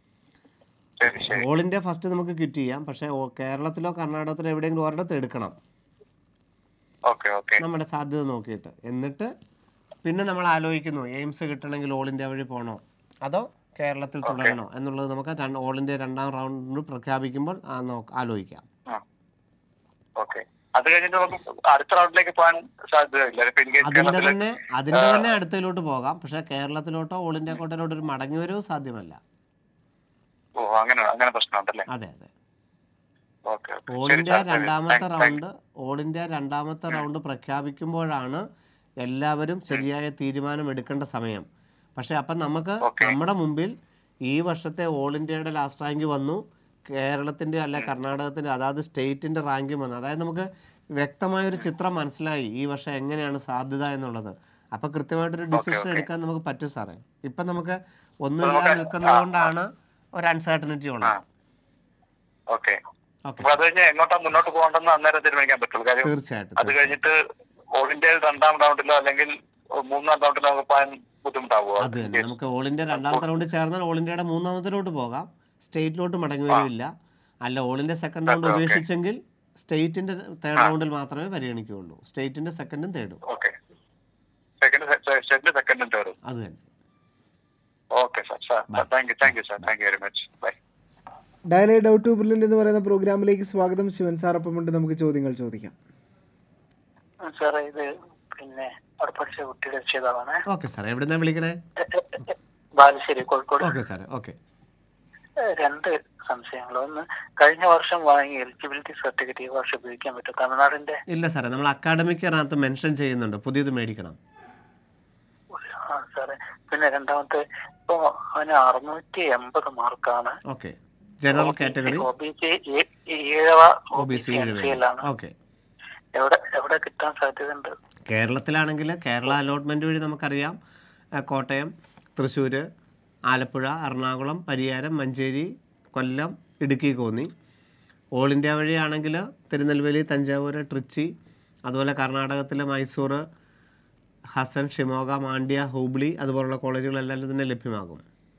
ഓൾ ഇന്ത്യ ഫസ്റ്റ് നമുക്ക് ക്വിറ്റ് ചെയ്യാം, പക്ഷെ കേരളത്തിലോ കർണാടകത്തിലോ എവിടെയെങ്കിലും ഒരിടത്ത് എടുക്കണം നമ്മുടെ സാധ്യത നോക്കിയിട്ട്. എന്നിട്ട് പിന്നെ നമ്മൾ ആലോചിക്കുന്നു എയിംസ് കിട്ടണമെങ്കിൽ ഓൾ ഇന്ത്യ വഴി പോകണോ അതോ കേരളത്തിൽ തുടരണോ എന്നുള്ളത് നമുക്ക് ഓൾ ഇന്ത്യ 2ാം റൗണ്ടിൽ പ്രഖ്യാപിക്കുമ്പോൾ ആലോചിക്കാം. അത് കഴിഞ്ഞിട്ട് നമുക്ക് അടുത്ത റൗണ്ടിലേക്ക് പോകാൻ സാധ്യതയില്ല. അതിന്റെ തന്നെ അടുത്തതിലോട്ട് പോകാം. പക്ഷെ കേരളത്തിലോട്ടോ ഓൾ ഇന്ത്യ കോട്ടയിലോട്ടോ ഒരു മടങ്ങി വരവ് സാധ്യമല്ല. ഓ അങ്ങനെ പ്രശ്നമുണ്ടല്ലേ? അതെ അതെ. ഓൾ ഓൾ ഇന്ത്യ രണ്ടാമത്തെ റൗണ്ട് പ്രഖ്യാപിക്കുമ്പോഴാണ് എല്ലാവരും ശരിയായ തീരുമാനം എടുക്കേണ്ട സമയം. പക്ഷെ അപ്പം നമുക്ക് നമ്മുടെ മുമ്പിൽ ഈ വർഷത്തെ ഓൾ ഇന്ത്യയുടെ ലാസ്റ്റ് റാങ്ക് വന്നു, കേരളത്തിൻ്റെ അല്ല കർണാടകത്തിൻ്റെ അതായത് സ്റ്റേറ്റിൻ്റെ റാങ്കും വന്നു. അതായത് നമുക്ക് വ്യക്തമായൊരു ചിത്രം മനസ്സിലായി ഈ വർഷം എങ്ങനെയാണ് സാധ്യത എന്നുള്ളത്. അപ്പം കൃത്യമായിട്ടൊരു ഡിസിഷൻ എടുക്കാൻ നമുക്ക് പറ്റും സാറേ. ഇപ്പം നമുക്ക് ഒന്നുമില്ലാതെ നിൽക്കുന്നത് കൊണ്ടാണ് ഒരു അൺസർട്ടനിറ്റി ഉള്ളത്. എങ്ങോട്ടാ മുന്നോട്ട് പോകണ്ടെന്ന് അന്നേരം തീരുമാനിക്കാൻ പറ്റുള്ളൂ. കാര്യം തീർച്ചയായിട്ടും അത് കഴിഞ്ഞിട്ട് ഓൾ ഇന്ത്യയിൽ 2ാം റൗണ്ടിലോ അല്ലെങ്കിൽ 3ാം റൗണ്ടിലോ പോകാൻ ബുദ്ധിമുട്ടാവുമോ? അത് തന്നെ, നമുക്ക് ഓൾ ഇന്ത്യ 2ാമത്തെ റൗണ്ട് ചേർന്നാൽ ഓൾ ഇന്ത്യയുടെ 3ാമത്തിലോട്ട് പോകാം, സ്റ്റേറ്റിലോട്ട് മടങ്ങി വരില്ല. അല്ല ഓൾ ഇന്ത്യ 2nd റൗണ്ട് ഉപേക്ഷിച്ചെങ്കിൽ സ്റ്റേറ്റിന്റെ 3rd റൗണ്ടിൽ മാത്രമേ പരിഗണിക്കുകയുള്ളൂ. സ്റ്റേറ്റിന്റെ 2nd ഉം 3rd ഉം. അത് തന്നെ. ഡയലേ ഡൗട്ട് ടു ബ്രില്യന്റ് എന്ന് പറയുന്ന പ്രോഗ്രാമിലേക്ക് സ്വാഗതം. ശിവൻ സാർ ഒപ്പമുണ്ട്, നമുക്ക് ചോദ്യങ്ങൾ ചോദിക്കാം. സാറേ ഇത് പിന്നെ അവിടെ പഠിച്ച കുട്ടിയുടെ രക്ഷിതാവാണ്. ഓക്കെ സാർ, എവിടുന്നാ വിളിക്കണേ? Balussery, Kozhikode. Okay sir. Okay, 2 സംശയങ്ങൾ. ഒന്ന്, കഴിഞ്ഞ വർഷം വാങ്ങിയ എലിജിബിലിറ്റി സർട്ടിഫിക്കറ്റ് ഈ വർഷം ഉപയോഗിക്കാൻ പറ്റും തമിഴ്നാടിന്റെ? ഇല്ല സാറേ, നമ്മൾ അക്കാഡമിക്കകത്ത് മെൻഷൻ ചെയ്യുന്നുണ്ട്, പുതിയത് മേടിക്കണം. സാറേ പിന്നെ രണ്ടാമത്തെ, ഇപ്പൊ അവന് 680 മാർക്കാണ്. Okay, general category OBC. Okay, എവിടെ കിട്ടാൻ സാധ്യതയുണ്ട്? കേരളത്തിലാണെങ്കിൽ കേരള അലോട്ട്മെന്റ് വഴി നമുക്കറിയാം കോട്ടയം, തൃശ്ശൂർ, ആലപ്പുഴ, എറണാകുളം, പരിയാരം, മഞ്ചേരി, കൊല്ലം, ഇടുക്കി, കോന്നി. ഓൾ ഇന്ത്യ വഴിയാണെങ്കിൽ തിരുനെൽവേലി, തഞ്ചാവൂർ, ട്രിച്ചി, അതുപോലെ കർണാടകത്തിലെ മൈസൂർ, ഹസൻ, ഷിമോഗ, മാണ്ഡ്യ, ഹൂബ്ലി അതുപോലുള്ള കോളേജുകളെല്ലാം തന്നെ ലഭ്യമാകും.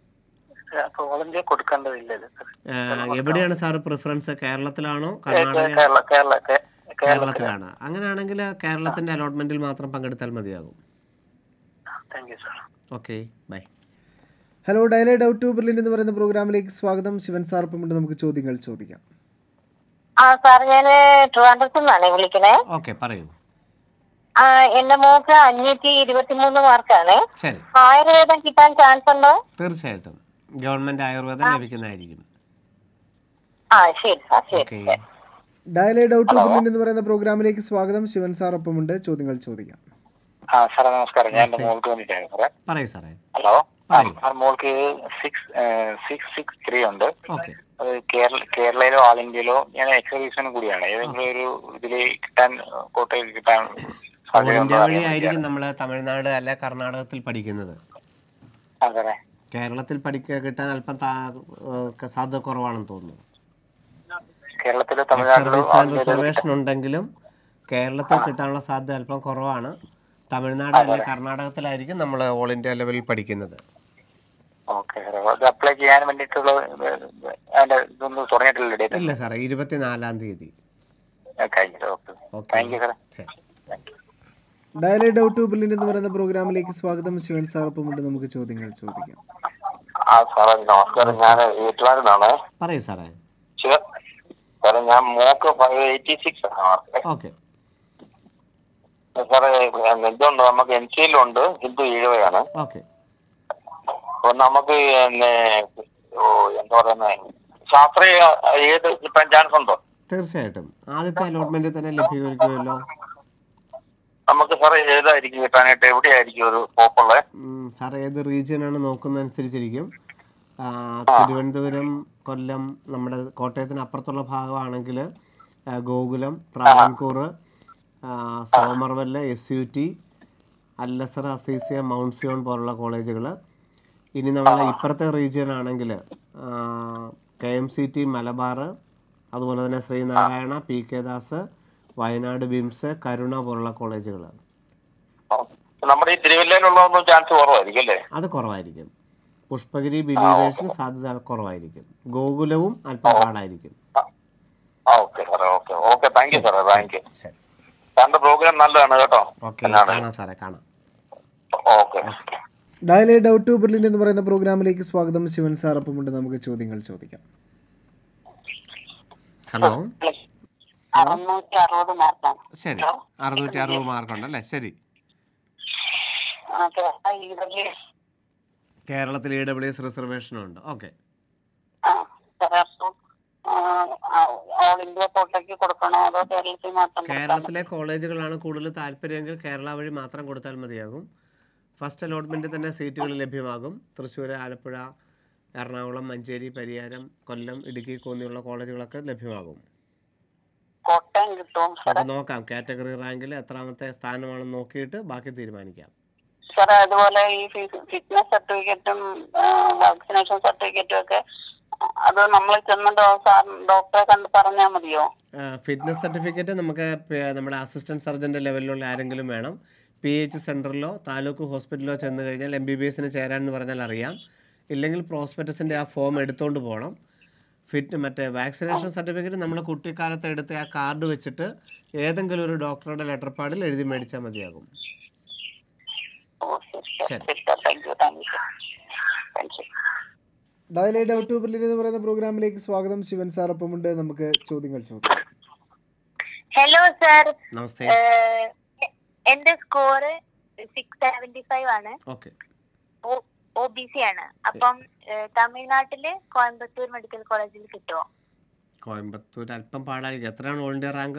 എവിടെയാണ് സാർ പ്രിഫറൻസ്? കേരളത്തിലാണോ കേരളത്തിലാണ്? അങ്ങനെയാണെങ്കിൽ കേരളത്തിന്റെ അലോട്ട്മെന്റിൽ മാത്രം പങ്കെടുത്താൽ മതിയാകും. Okay, bye. Hello, dial a doubt to Brilliant എന്ന് പറയുന്ന പ്രോഗ്രാമിലേക്ക് സ്വാഗതം. ശിവൻ സാർ ഒപ്പമുണ്ട്, നമുക്ക് ചോദ്യങ്ങൾ ചോദിക്കാം. സാർ ഞാൻ ട്രിവാൻഡ്രത്ത് നിന്നാണ് വിളിക്കണേ. ഓക്കെ, പറയൂ. എന്റെ മോക്ക് 523 മാർക്കാണ്. ശരി, ആയുർവേദം കിട്ടാൻ ചാൻസ് ഉണ്ടോ? തീർച്ചയായിട്ടും ഗവൺമെന്റ് ആയുർവേദം ലഭിക്കുന്നതായിരിക്കും. ശരി സാർ, ശരി. ഡയലേ ഡൗട്ട് ടു ബ്രില്യന്റ് എന്ന് പറയുന്ന പ്രോഗ്രാമിലേക്ക് സ്വാഗതം. ശിവൻ സാർ ഒപ്പമുണ്ട്, ചോദ്യങ്ങൾ ചോദിക്കാം. സാറേ നമസ്കാരം, ഞാൻ എന്റെ മോൾക്ക് വേണ്ടിയിട്ടാണ് സാറേ. പറയൂ സാറേ. ഹലോ, മോൾക്ക് 663 ഉണ്ട്. അത് കേരളയിലോ ആൾ ഇന്ത്യയിലോ ഞാൻ എക്സർവീസിനും കൂടിയാണ്. ഏതെങ്കിലും ഒരു ഇതില് കിട്ടാൻ, കോട്ടയിൽ കിട്ടാൻ ഇന്ത്യ വഴിയായിരിക്കും നമ്മള് തമിഴ്നാട് അല്ല കർണാടകത്തിൽ പഠിക്കുന്നത്. കേരളത്തിൽ കിട്ടാൻ അല്പം സാധ്യത കുറവാണെന്ന് തോന്നുന്നു. റിസർവേഷൻ ഉണ്ടെങ്കിലും കേരളത്തിൽ കിട്ടാനുള്ള സാധ്യത അല്പം കുറവാണ്. തമിഴ്നാട് അല്ലെ കർണാടകത്തിലായിരിക്കും നമ്മൾ ഓൾ ഇന്ത്യ ലെവലിൽ പഠിക്കുന്നത്. അപ്ലൈ ചെയ്യാൻ വേണ്ടിയിട്ടുള്ള ഇല്ല സാറേ, 24-ാം തീയതി. ഡയലേ ഡൗട്ട് ടു ബ്രില്യന്റ് എന്ന് പറയുന്ന പ്രോഗ്രാമിലേക്ക് സ്വാഗതം. ശിവൻ സാർ ഒപ്പമുണ്ട്, നമുക്ക് ചോദ്യങ്ങൾ ചോദിക്കാം. പറയൂ സാറേ. ഞാൻ മോക്ക് 86 ഓക്കെ സാറേ. ഇതുണ്ട്, നമുക്ക് NCL-ഉണ്ട്, ഹിന്ദു 70 ഓക്കെ. അപ്പൊ നമുക്ക് എന്താ പറയുന്ന ശാസ്ത്രീയ ഏത് കിട്ടാൻ ചാൻസ് ഉണ്ടോ? തീർച്ചയായിട്ടും ആദ്യത്തെ അലോട്ട്മെന്റിൽ തന്നെ ലഭ്യമായിരിക്കുമല്ലോ. നമുക്ക് സാറേ ഏതായിരിക്കും കിട്ടാനായിട്ട്, എവിടെയായിരിക്കും ഒരു സ്കോപ്പുള്ളത്? സാർ ഏത് റീജിയനാണ് നോക്കുന്ന അനുസരിച്ചിരിക്കും. തിരുവനന്തപുരം, കൊല്ലം, നമ്മുടെ കോട്ടയത്തിന് അപ്പുറത്തുള്ള ഭാഗമാണെങ്കിൽ ഗോകുലം, ട്രാവൻകൂർ, സോമർവെല്ല, SUT, അല്ലസർ, അസീസിയ, മൗണ്ട് സിയോൺ പോലുള്ള കോളേജുകൾ. ഇനി നമ്മൾ ഇപ്പുറത്തെ റീജിയൻ ആണെങ്കിൽ KMCT, മലബാർ, അതുപോലെ തന്നെ ശ്രീനാരായണ, PK ദാസ്, വയനാട് വിംസ്, കരുണ പോലുള്ള കോളേജുകൾ. നമ്മുടെ ഈ തിരുവല്ലയിലുള്ള ചാൻസ് കുറവായിരിക്കും അല്ലേ? അത് കുറവായിരിക്കും. പുഷ്പഗിരി, ബിലീവേഴ്സിന് സാധ്യത കുറവായിരിക്കും. ഗോകുലവും അല്പം പാടായിരിക്കും. പ്രോഗ്രാം നല്ലതാണ് കേട്ടോ. കാണാം സാറേ, കാണാം. ഡയലേ ഡൗട്ട് ടു ബ്രില്യന്റ് എന്ന് പറയുന്ന പ്രോഗ്രാമിലേക്ക് സ്വാഗതം. ശിവൻ സാർ ഒപ്പമുണ്ട്, നമുക്ക് ചോദ്യങ്ങൾ ചോദിക്കാം. ഹലോ, 660 മാർക്കാണ്. ശരി, 660 മാർക്കുണ്ടല്ലേ? ശരി. കേരളത്തിൽ EWS റിസർവേഷനും ഉണ്ട്. ഓക്കെ. ഓൾ ഇന്ത്യ കോട്ടയ്ക്ക് കൊടുക്കണോ അതോ കേരളത്തിൽ മാത്രം? കേരളത്തിലെ കോളേജുകളാണ് കൂടുതൽ താല്പര്യമെങ്കിൽ കേരള വഴി മാത്രം കൊടുത്താൽ മതിയാകും. ഫസ്റ്റ് അലോട്ട്മെൻറ്റിൽ തന്നെ സീറ്റുകൾ ലഭ്യമാകും. തൃശ്ശൂർ, ആലപ്പുഴ, എറണാകുളം, മഞ്ചേരി, പരിയാരം, കൊല്ലം, ഇടുക്കി, കോന്നിയുള്ള കോളേജുകളൊക്കെ ലഭ്യമാകും. കോട്ടയം കിട്ടും നമുക്ക് നോക്കാം, കാറ്റഗറി റാങ്കിൽ എത്രാമത്തെ സ്ഥാനമാണെന്ന് നോക്കിയിട്ട് ബാക്കി തീരുമാനിക്കാം. സാറേ, അതുപോലെ ഈ ഫിറ്റ്നസ് സർട്ടിഫിക്കറ്റും വാക്സിനേഷൻ സർട്ടിഫിക്കറ്റും ഒക്കെ അത് നമ്മൾ ചെന്ന് ഡോക്ടറെ കണ്ട് പറഞ്ഞാൽ മതിയോ? ഫിറ്റ്നസ് സർട്ടിഫിക്കറ്റ് നമുക്ക് നമ്മുടെ അസിസ്റ്റന്റ് സർജൻ്റെ ലെവലിലുള്ള ആരെങ്കിലും വേണം. PH സെൻറ്ററിലോ താലൂക്ക് ഹോസ്പിറ്റലിലോ ചെന്ന് കഴിഞ്ഞാൽ MBBSന് ചേരാനെന്ന് പറഞ്ഞാൽ അറിയാം. ഇല്ലെങ്കിൽ പ്രോസ്പെക്ടസിൻ്റെ ആ ഫോം എടുത്തുകൊണ്ട് പോകണം. മറ്റേ വാക്സിനേഷൻ സർട്ടിഫിക്കറ്റ് നമ്മൾ കുട്ടിക്കാലത്ത് എടുത്ത ആ കാർഡ് വെച്ചിട്ട് ഏതെങ്കിലും ഒരു ഡോക്ടറുടെ ലെറ്റർ പാഡിൽ എഴുതി മേടിച്ചാൽ മതിയാകും. ഡയലൈറ്റ് ഔട്ട് ടു ബെർലിൻ എന്ന് പറയുന്ന പ്രോഗ്രാമിലേക്ക് സ്വാഗതം. ശിവൻ സാർ ഒപ്പമുണ്ട്. നമുക്ക് ചോദ്യങ്ങൾ ചോദിക്കാം. ഹലോ സാർ, നമസ്തേ. എന്റെ സ്കോർ 675 ആണ്. ഓക്കെ. OBC ആണ്. അപ്പം തമിഴ്നാട്ടില് കോയമ്പത്തൂർ മെഡിക്കൽ കോളേജിൽ കിട്ടുമോ? കോയമ്പത്തൂർ അല്പം പാടായിരിക്കും. എത്രയാണ് ഓൾ ഇന്ത്യ റാങ്ക്?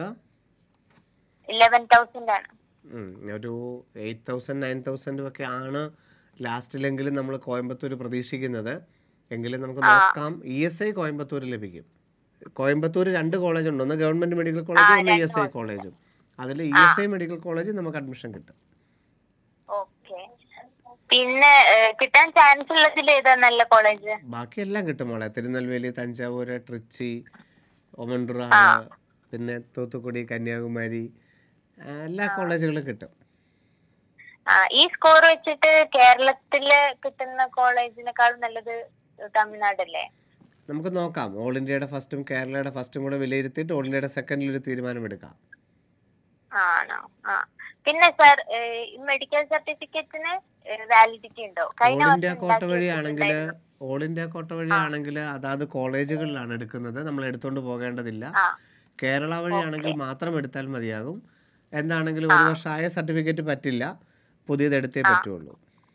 11,000 ആണ്. ഒരു 8,000 9,000 ഒക്കെ ആണ് ലാസ്റ്റിലെങ്കിലും നമ്മൾ കോയമ്പത്തൂർ പ്രതീക്ഷിക്കുന്നത്. എങ്കിലും നമുക്ക് നോക്കാം. ESI കോയമ്പത്തൂർ ലഭിക്കും. കോയമ്പത്തൂർ 2 കോളേജുണ്ട്. ഒന്ന് ഗവൺമെന്റ് മെഡിക്കൽ കോളേജും ഒന്ന് ESI കോളേജും. അതിൽ ESI മെഡിക്കൽ കോളേജ് നമുക്ക് അഡ്മിഷൻ കിട്ടും. ഓക്കെ. പിന്നെ കിട്ടാൻ ചാൻസ് ഉള്ളതിൽ ഏതാ നല്ല കോളേജ്? ബാക്കിയെല്ലാം കിട്ടും മോളെ. തിരുനെൽവേലി, തഞ്ചാവൂർ, ട്രിച്ചി, ഒമൻഡുറ, പിന്നെ തൂത്തുക്കുടി, കന്യാകുമാരി, എല്ലാ കോളേജുകളും കിട്ടും. ഈ സ്കോർ വെച്ചിട്ട് കേരളത്തില് കിട്ടുന്ന കോളേജിനെക്കാളും നല്ലത് തമിഴ്നാടല്ലേ? നമുക്ക് നോക്കാം. ഓൾ ഇന്ത്യയുടെ ഫസ്റ്റും കേരളയുടെ ഫസ്റ്റും കൂടെ വിലയിരുത്തിയിട്ട് ഓൾ ഇന്ത്യയുടെ സെക്കൻഡിൽ ഒരു തീരുമാനമെടുക്കാം. ആണോ? പിന്നെ സാർ, മെഡിക്കൽ സർട്ടിഫിക്കറ്റിന് വാലിഡിറ്റി ഉണ്ടോ? ഓൾ ഇന്ത്യ കോട്ട വഴിയാണെങ്കിൽ അതാത് കോളേജുകളിലാണ് എടുക്കുന്നത്. നമ്മൾ എടുത്തോണ്ട് പോകേണ്ടതില്ല. കേരള വഴിയാണെങ്കിൽ മാത്രം എടുത്താൽ മതിയാകും. എന്താണെങ്കിലും ഒരു വർഷമായ സർട്ടിഫിക്കറ്റ് പറ്റില്ല, പുതിയത് എടുത്തേ പറ്റുള്ളൂ.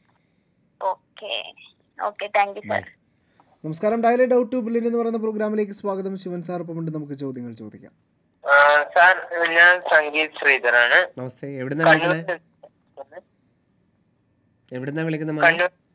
നമസ്കാരം. ഡയലൈറ്റ് ഔട്ട് ടു ബെർലിൻ എന്ന് പറയുന്ന പ്രോഗ്രാമിലേക്ക് സ്വാഗതം. ശിവൻ സാർ ഒപ്പമുണ്ട്. നമുക്ക് ചോദ്യങ്ങൾ ചോദിക്കാം. സാർ, ഞാൻ സംഗീത് ശ്രീധറാണ്. നമസ്തേ. എവിടുന്നാ വിളിക്കുന്നത്?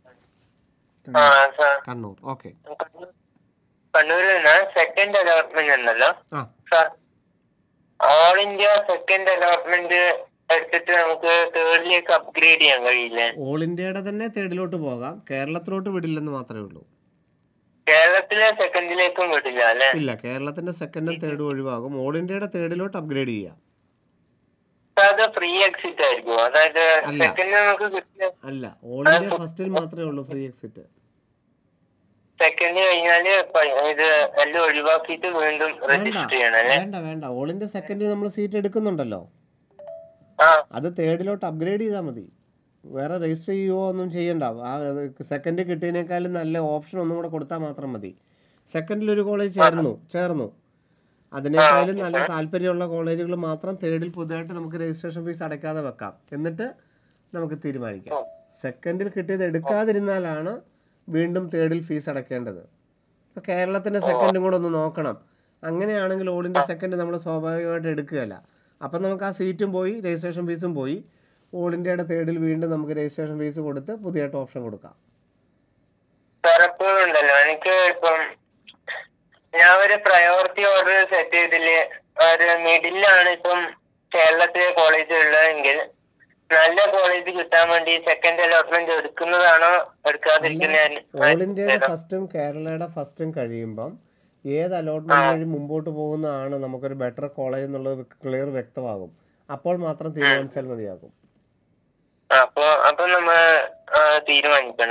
കണ്ണൂർ. ഓക്കെ. കണ്ണൂരിൽ നിന്ന് സെക്കൻഡ് അലോട്ട്മെന്റ് ഉണ്ടല്ലോ sir. All India second allotment എടുത്തിട്ട് നമുക്ക് തേർഡിലേക്ക് അപ്ഗ്രേഡ് ചെയ്യാൻ കഴിയില്ലേ? ഓൾ ഇന്ത്യയുടെ തന്നെ തേർഡിലോട്ട് പോകാം, കേരളത്തിലോട്ട് വിടില്ലെന്ന് മാത്രമേ ഉള്ളൂ. കേരളത്തിലെ സെക്കൻഡിലേക്കും വിടില്ല അല്ലേ? ഇല്ല, കേരളത്തിന്റെ സെക്കൻഡും തേർഡും ഒഴിവാകും. ഓൾ ഇന്ത്യയുടെ തേർഡിലോട്ട് അപ്ഗ്രേഡ് ചെയ്യാം. ഫ്രീ എക്സിറ്റ് ആയിരിക്കും? അതായത് സെക്കൻഡ് നമുക്ക് അല്ല, ഓൾ ഇന്ത്യ ഫസ്റ്റിൽ മാത്രമേ ഉള്ളൂ ഫ്രീ എക്സിറ്റ്. സെക്കൻഡ് കഴിഞ്ഞാല് ഇത് എല്ലാം ഒഴിവാക്കിയിട്ട് വീണ്ടും രജിസ്റ്റർ ചെയ്യണം അല്ലേ? വേണ്ട, ഓൾ ഇന്ത്യ സെക്കൻഡിൽ നമ്മൾ സീറ്റ് എടുക്കുന്നുണ്ടല്ലോ, അത് തേർഡിലോട്ട് അപ്ഗ്രേഡ് ചെയ്താൽ മതി. വേറെ രജിസ്റ്റർ ചെയ്യുകയോ ഒന്നും ചെയ്യണ്ട. ആ സെക്കൻഡ് കിട്ടിയതിനേക്കാളും നല്ല ഓപ്ഷൻ ഒന്നും കൂടെ കൊടുത്താൽ മാത്രം മതി. സെക്കൻഡിൽ ഒരു കോളേജ് ചേർന്നു അതിനേക്കാളും നല്ല താല്പര്യമുള്ള കോളേജുകൾ മാത്രം തേർഡിൽ പുതുതായിട്ട് നമുക്ക് രജിസ്ട്രേഷൻ ഫീസ് അടയ്ക്കാതെ വെക്കാം. എന്നിട്ട് നമുക്ക് തീരുമാനിക്കാം. സെക്കൻഡിൽ കിട്ടിയത് എടുക്കാതിരുന്നാലാണ് വീണ്ടും തേർഡിൽ ഫീസ് അടയ്ക്കേണ്ടത്. അപ്പോൾ കേരളത്തിൻ്റെ സെക്കൻഡും കൂടെ ഒന്ന് നോക്കണം. അങ്ങനെയാണെങ്കിൽ ഓൾ ഇന്ത്യ സെക്കൻഡ് നമ്മൾ സ്വാഭാവികമായിട്ട് എടുക്കുകയല്ല. അപ്പം നമുക്ക് ആ സീറ്റും പോയി രജിസ്ട്രേഷൻ ഫീസും പോയി. ഓൾ ഇന്ത്യയുടെ തേർഡിൽ വീണ്ടും നമുക്ക് രജിസ്ട്രേഷൻ ഫീസ് കൊടുത്ത് പുതിയതായിട്ട് ഓപ്ഷൻ കൊടുക്കാം. ഉണ്ടല്ലോ, എനിക്ക് ഇപ്പം ഞാൻ ഒരു പ്രയോറിറ്റി ഓർഡർ സെറ്റ് ചെയ്തില്ലേ, ഒരു മിഡിലാണ് ഇപ്പം കേരളത്തിലെ കോളേജ് ഉള്ളതെങ്കിൽ നല്ല കോളേജ് കിട്ടാൻ വേണ്ടി സെക്കൻഡ് അലോട്ട്മെന്റ് എടുക്കുന്നതാണോ എടുക്കാതിരിക്കുന്നത്? ഓൾ ഇന്ത്യയുടെ ഫസ്റ്റും കേരളയുടെ ഫസ്റ്റും കഴിയുമ്പം ഏത് അലോട്ട്മെന്റ് വഴി മുമ്പോട്ട് പോകുന്നതാണ് നമുക്കൊരു ബെറ്റർ കോളേജ് എന്നുള്ളത് ക്ലിയർ വ്യക്തമാകും. അപ്പോൾ മാത്രം തീരുമാനിച്ചാൽ മതിയാകും. അപ്പൊ നമ്മ തീരുമാനിക്കണം.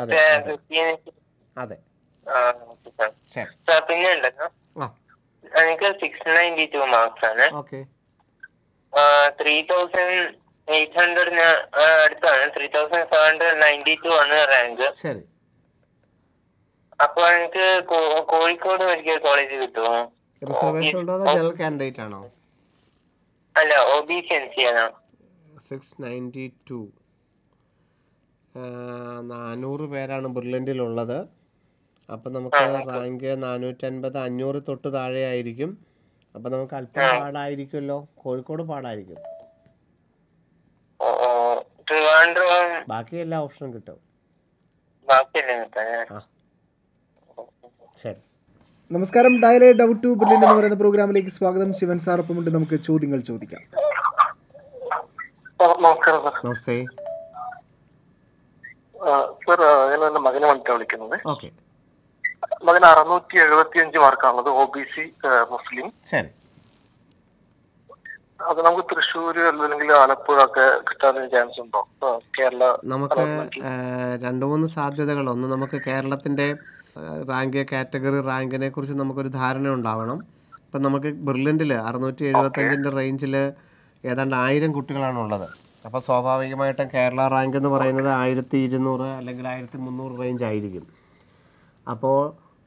അതെ. പിന്നെ ഉണ്ടല്ലോ, എനിക്ക് 692 മാർക്സ് ആണ്. 3,800 അടുത്താണ്. 3,792 ആണ് റാങ്ക്. ശരി. അപ്പൊ എനിക്ക് കോഴിക്കോട് മെഡിക്കൽ കോളേജ് കിട്ടുമോ? റിസർവേഷൻ ഉണ്ടോ അതോ ജനറൽ കാൻഡിഡേറ്റ് ആണോ? അല്ല, OBC NC ആണ്. 692 400 പേരാണ് ബെർലിനിലുള്ളത്. അപ്പം നമുക്ക് റാങ്ക് 450 500 തൊട്ട് താഴെ ആയിരിക്കും. അപ്പം നമുക്ക് അല്പം പാടായിരിക്കുമല്ലോ. കോഴിക്കോട് പാടായിരിക്കും. ബാക്കി എല്ലാ ഓപ്ഷനും കിട്ടും. ശരി. നമസ്കാരം. ഡയലേ ഡൗട്ട് ടു ബ്രില്യൻ്റ് എന്ന് പറയുന്ന പ്രോഗ്രാമിലേക്ക് സ്വാഗതം. ശിവൻ സാർ ഒപ്പമുണ്ട്. നമുക്ക് ചോദ്യങ്ങൾ ചോദിക്കാം. നമസ്തേ സർ, ഞാൻ എൻ്റെ മകനെ വേണ്ടിയിട്ടാണ് വിളിക്കുന്നത്. ഓക്കെ. മകന് 675 മാർക്കാണുള്ളത്, OBC മുസ്ലിം. ശരി. അത് നമുക്ക് തൃശ്ശൂർ അല്ലെങ്കിൽ ആലപ്പുഴ ഒക്കെ കിട്ടാൻ ചാൻസ് ഉണ്ടോ? കേരള നമുക്ക് 2-3 സാധ്യതകൾ. ഒന്ന്, നമുക്ക് കേരളത്തിൻ്റെ റാങ്ക് കാറ്റഗറി റാങ്കിനെ കുറിച്ച് നമുക്കൊരു ധാരണ ഉണ്ടാവണം. ഇപ്പം നമുക്ക് ബെർലിനിൽ 675 റേഞ്ചിൽ ഏതാണ്ട് 1000 കുട്ടികളാണുള്ളത്. അപ്പോൾ സ്വാഭാവികമായിട്ടും കേരള റാങ്ക് എന്ന് പറയുന്നത് 1200 അല്ലെങ്കിൽ 1300 റേഞ്ച് ആയിരിക്കും. അപ്പോൾ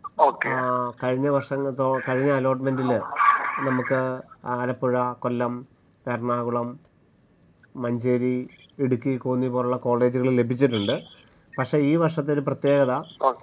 കഴിഞ്ഞ അലോട്ട്മെൻറ്റിൽ നമുക്ക് ആലപ്പുഴ, കൊല്ലം, എറണാകുളം, മഞ്ചേരി, ഇടുക്കി, കോന്നി പോലുള്ള കോളേജുകൾ ലഭിച്ചിട്ടുണ്ട്. പക്ഷേ ഈ വർഷത്തെ ഒരു പ്രത്യേകത,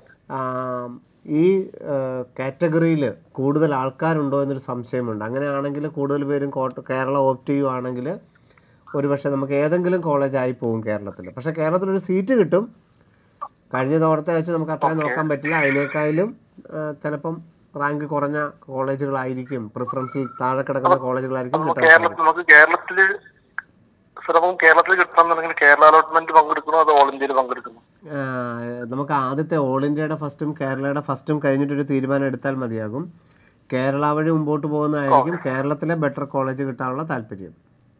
ഈ കാറ്റഗറിയിൽ കൂടുതൽ ആൾക്കാരുണ്ടോ എന്നൊരു സംശയമുണ്ട്. അങ്ങനെയാണെങ്കിൽ കൂടുതൽ പേരും കേരള ഓപ്റ്റ് ചെയ്യുകയാണെങ്കിൽ ഒരുപക്ഷെ നമുക്ക് ഏതെങ്കിലും കോളേജായി പോകും കേരളത്തിൽ. പക്ഷേ കേരളത്തിലൊരു സീറ്റ് കിട്ടും. കഴിഞ്ഞ തവണത്തെ വെച്ച് നമുക്ക് അത്രയും നോക്കാൻ പറ്റില്ല. അതിനേക്കാളും ചിലപ്പം റാങ്ക് കുറഞ്ഞ കോളേജുകളായിരിക്കും, പ്രിഫറൻസിൽ താഴെ കിടക്കുന്ന കോളേജുകളായിരിക്കും നമുക്ക് കേരളത്തിൽ കിട്ടണമെന്നുണ്ടെങ്കിൽ കേരള അലോട്ട്മെന്റ് പങ്കെടുക്കണോ അതോ ഓൾ ഇന്ത്യയിൽ പങ്കെടുക്കണോ? നമുക്ക് ആദ്യത്തെ ഓൾ ഇന്ത്യയുടെ ഫസ്റ്റും കേരളയുടെ ഫസ്റ്റും കഴിഞ്ഞിട്ടൊരു തീരുമാനം എടുത്താൽ മതിയാകും. കേരള വഴി മുമ്പോട്ട് പോകുന്നതായിരിക്കും കേരളത്തിലെ ബെറ്റർ കോളേജ് കിട്ടാനുള്ള താല്പര്യം.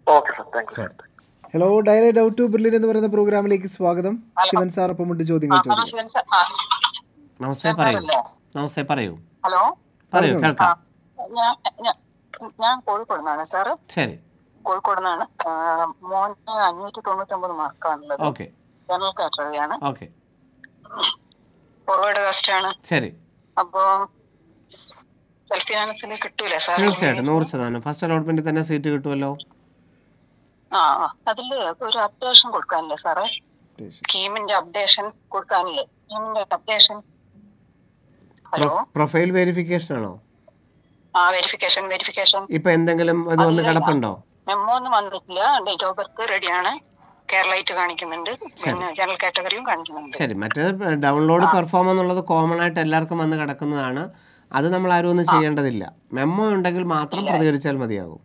Hello, dial a doubt to Brilliant എന്ന് പറയുന്ന പ്രോഗ്രാമിലേക്ക് സ്വാഗതം. ശിവൻ സാർ ഒപ്പമുണ്ട്. ചോദ്യങ്ങൾ ചോദിക്കാം. നമസ്തേ, പറയൂ. നമസ്തേ, പറയൂ. ഹലോ, പറയൂ, കേൾക്കാം. ഞാൻ കോഴിക്കോട് നിന്നാണ് സാറ്. ശരി. കോഴിക്കോട് നിന്നാണ്. മോന് 599 മാർക്കാണുള്ളത്. ഓക്കെ. ജനറൽ കാറ്റഗറിയാണ്. ഓക്കെ. ഫോർവേഡ് കാസ്റ്റ് ആണ്. ശരി. അപ്പോ സെൽഫ് ഫിനാൻസിൽ കിട്ടൂലേ സാർ? തീർച്ചയായിട്ടും 100% ഫസ്റ്റ് അലോട്ട്മെന്റിൽ തന്നെ സീറ്റ് കിട്ടുമല്ലോ. അതില് ഒരു അപ്ഡേഷൻ കൊടുക്കാനില്ലേ സാറേ? സ്കീമിന്റെ അപ്ഡേഷൻ കൊടുക്കാനില്ലേ? സ്കീമിന്റെ അപ്ഡേഷൻ. ഹലോ, പ്രൊഫൈൽ വെരിഫിക്കേഷൻ ആണോ? വെരിഫിക്കേഷൻ. ഇപ്പൊ എന്തെങ്കിലും അത് വന്ന് കിടപ്പുണ്ടോ? മെമ്മോ ഒന്നും വന്നിട്ടില്ല. ഡേറ്റ് ഓഫ് ബർത്ത് റെഡിയാണ്. കേരളായിട്ട് കാണിക്കുന്നുണ്ട്, പിന്നെ ജനറൽ കാറ്റഗറിയും കാണിക്കുന്നുണ്ട്. ശരി. മറ്റേത് ഡൗൺലോഡ് പെർഫോം എന്നുള്ളത് കോമൺ ആയിട്ട് എല്ലാവർക്കും വന്ന് കിടക്കുന്നതാണ്. അത് നമ്മൾ ആരും ഒന്നും ചെയ്യേണ്ടതില്ല. മെമ്മോ ഉണ്ടെങ്കിൽ മാത്രം പ്രതികരിച്ചാൽ മതിയാകും.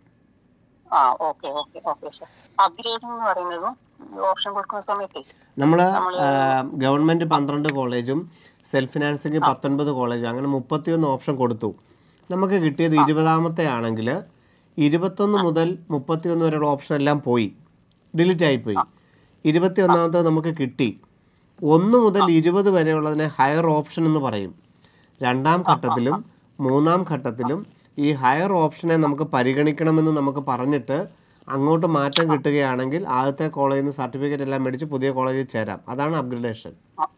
നമ്മൾ ഗവൺമെന്റ് 12 കോളേജും സെൽഫ് ഫിനാൻസിങ് 19 കോളേജും അങ്ങനെ 31 ഓപ്ഷൻ കൊടുത്തു. നമുക്ക് കിട്ടിയത് 20ാമത്തെ ആണെങ്കിൽ 21 മുതൽ 31 വരെയുള്ള ഓപ്ഷൻ എല്ലാം പോയി, ഡിലീറ്റ് ആയിപ്പോയി. 21ാമത്തെ നമുക്ക് കിട്ടി. 1 മുതൽ 20 വരെയുള്ളതിനെ ഹയർ ഓപ്ഷൻ എന്ന് പറയും. 2ാം ഘട്ടത്തിലും 3ാം ഘട്ടത്തിലും ഈ ഹയർ ഓപ്ഷനെ നമുക്ക് പരിഗണിക്കണമെന്ന് നമുക്ക് പറഞ്ഞിട്ട് അങ്ങോട്ട് മാറ്റം കിട്ടുകയാണെങ്കിൽ ആദ്യത്തെ കോളേജിൽ നിന്ന് സർട്ടിഫിക്കറ്റ് എല്ലാം മേടിച്ച് പുതിയ കോളേജിൽ ചേരാം. അതാണ് upgradation.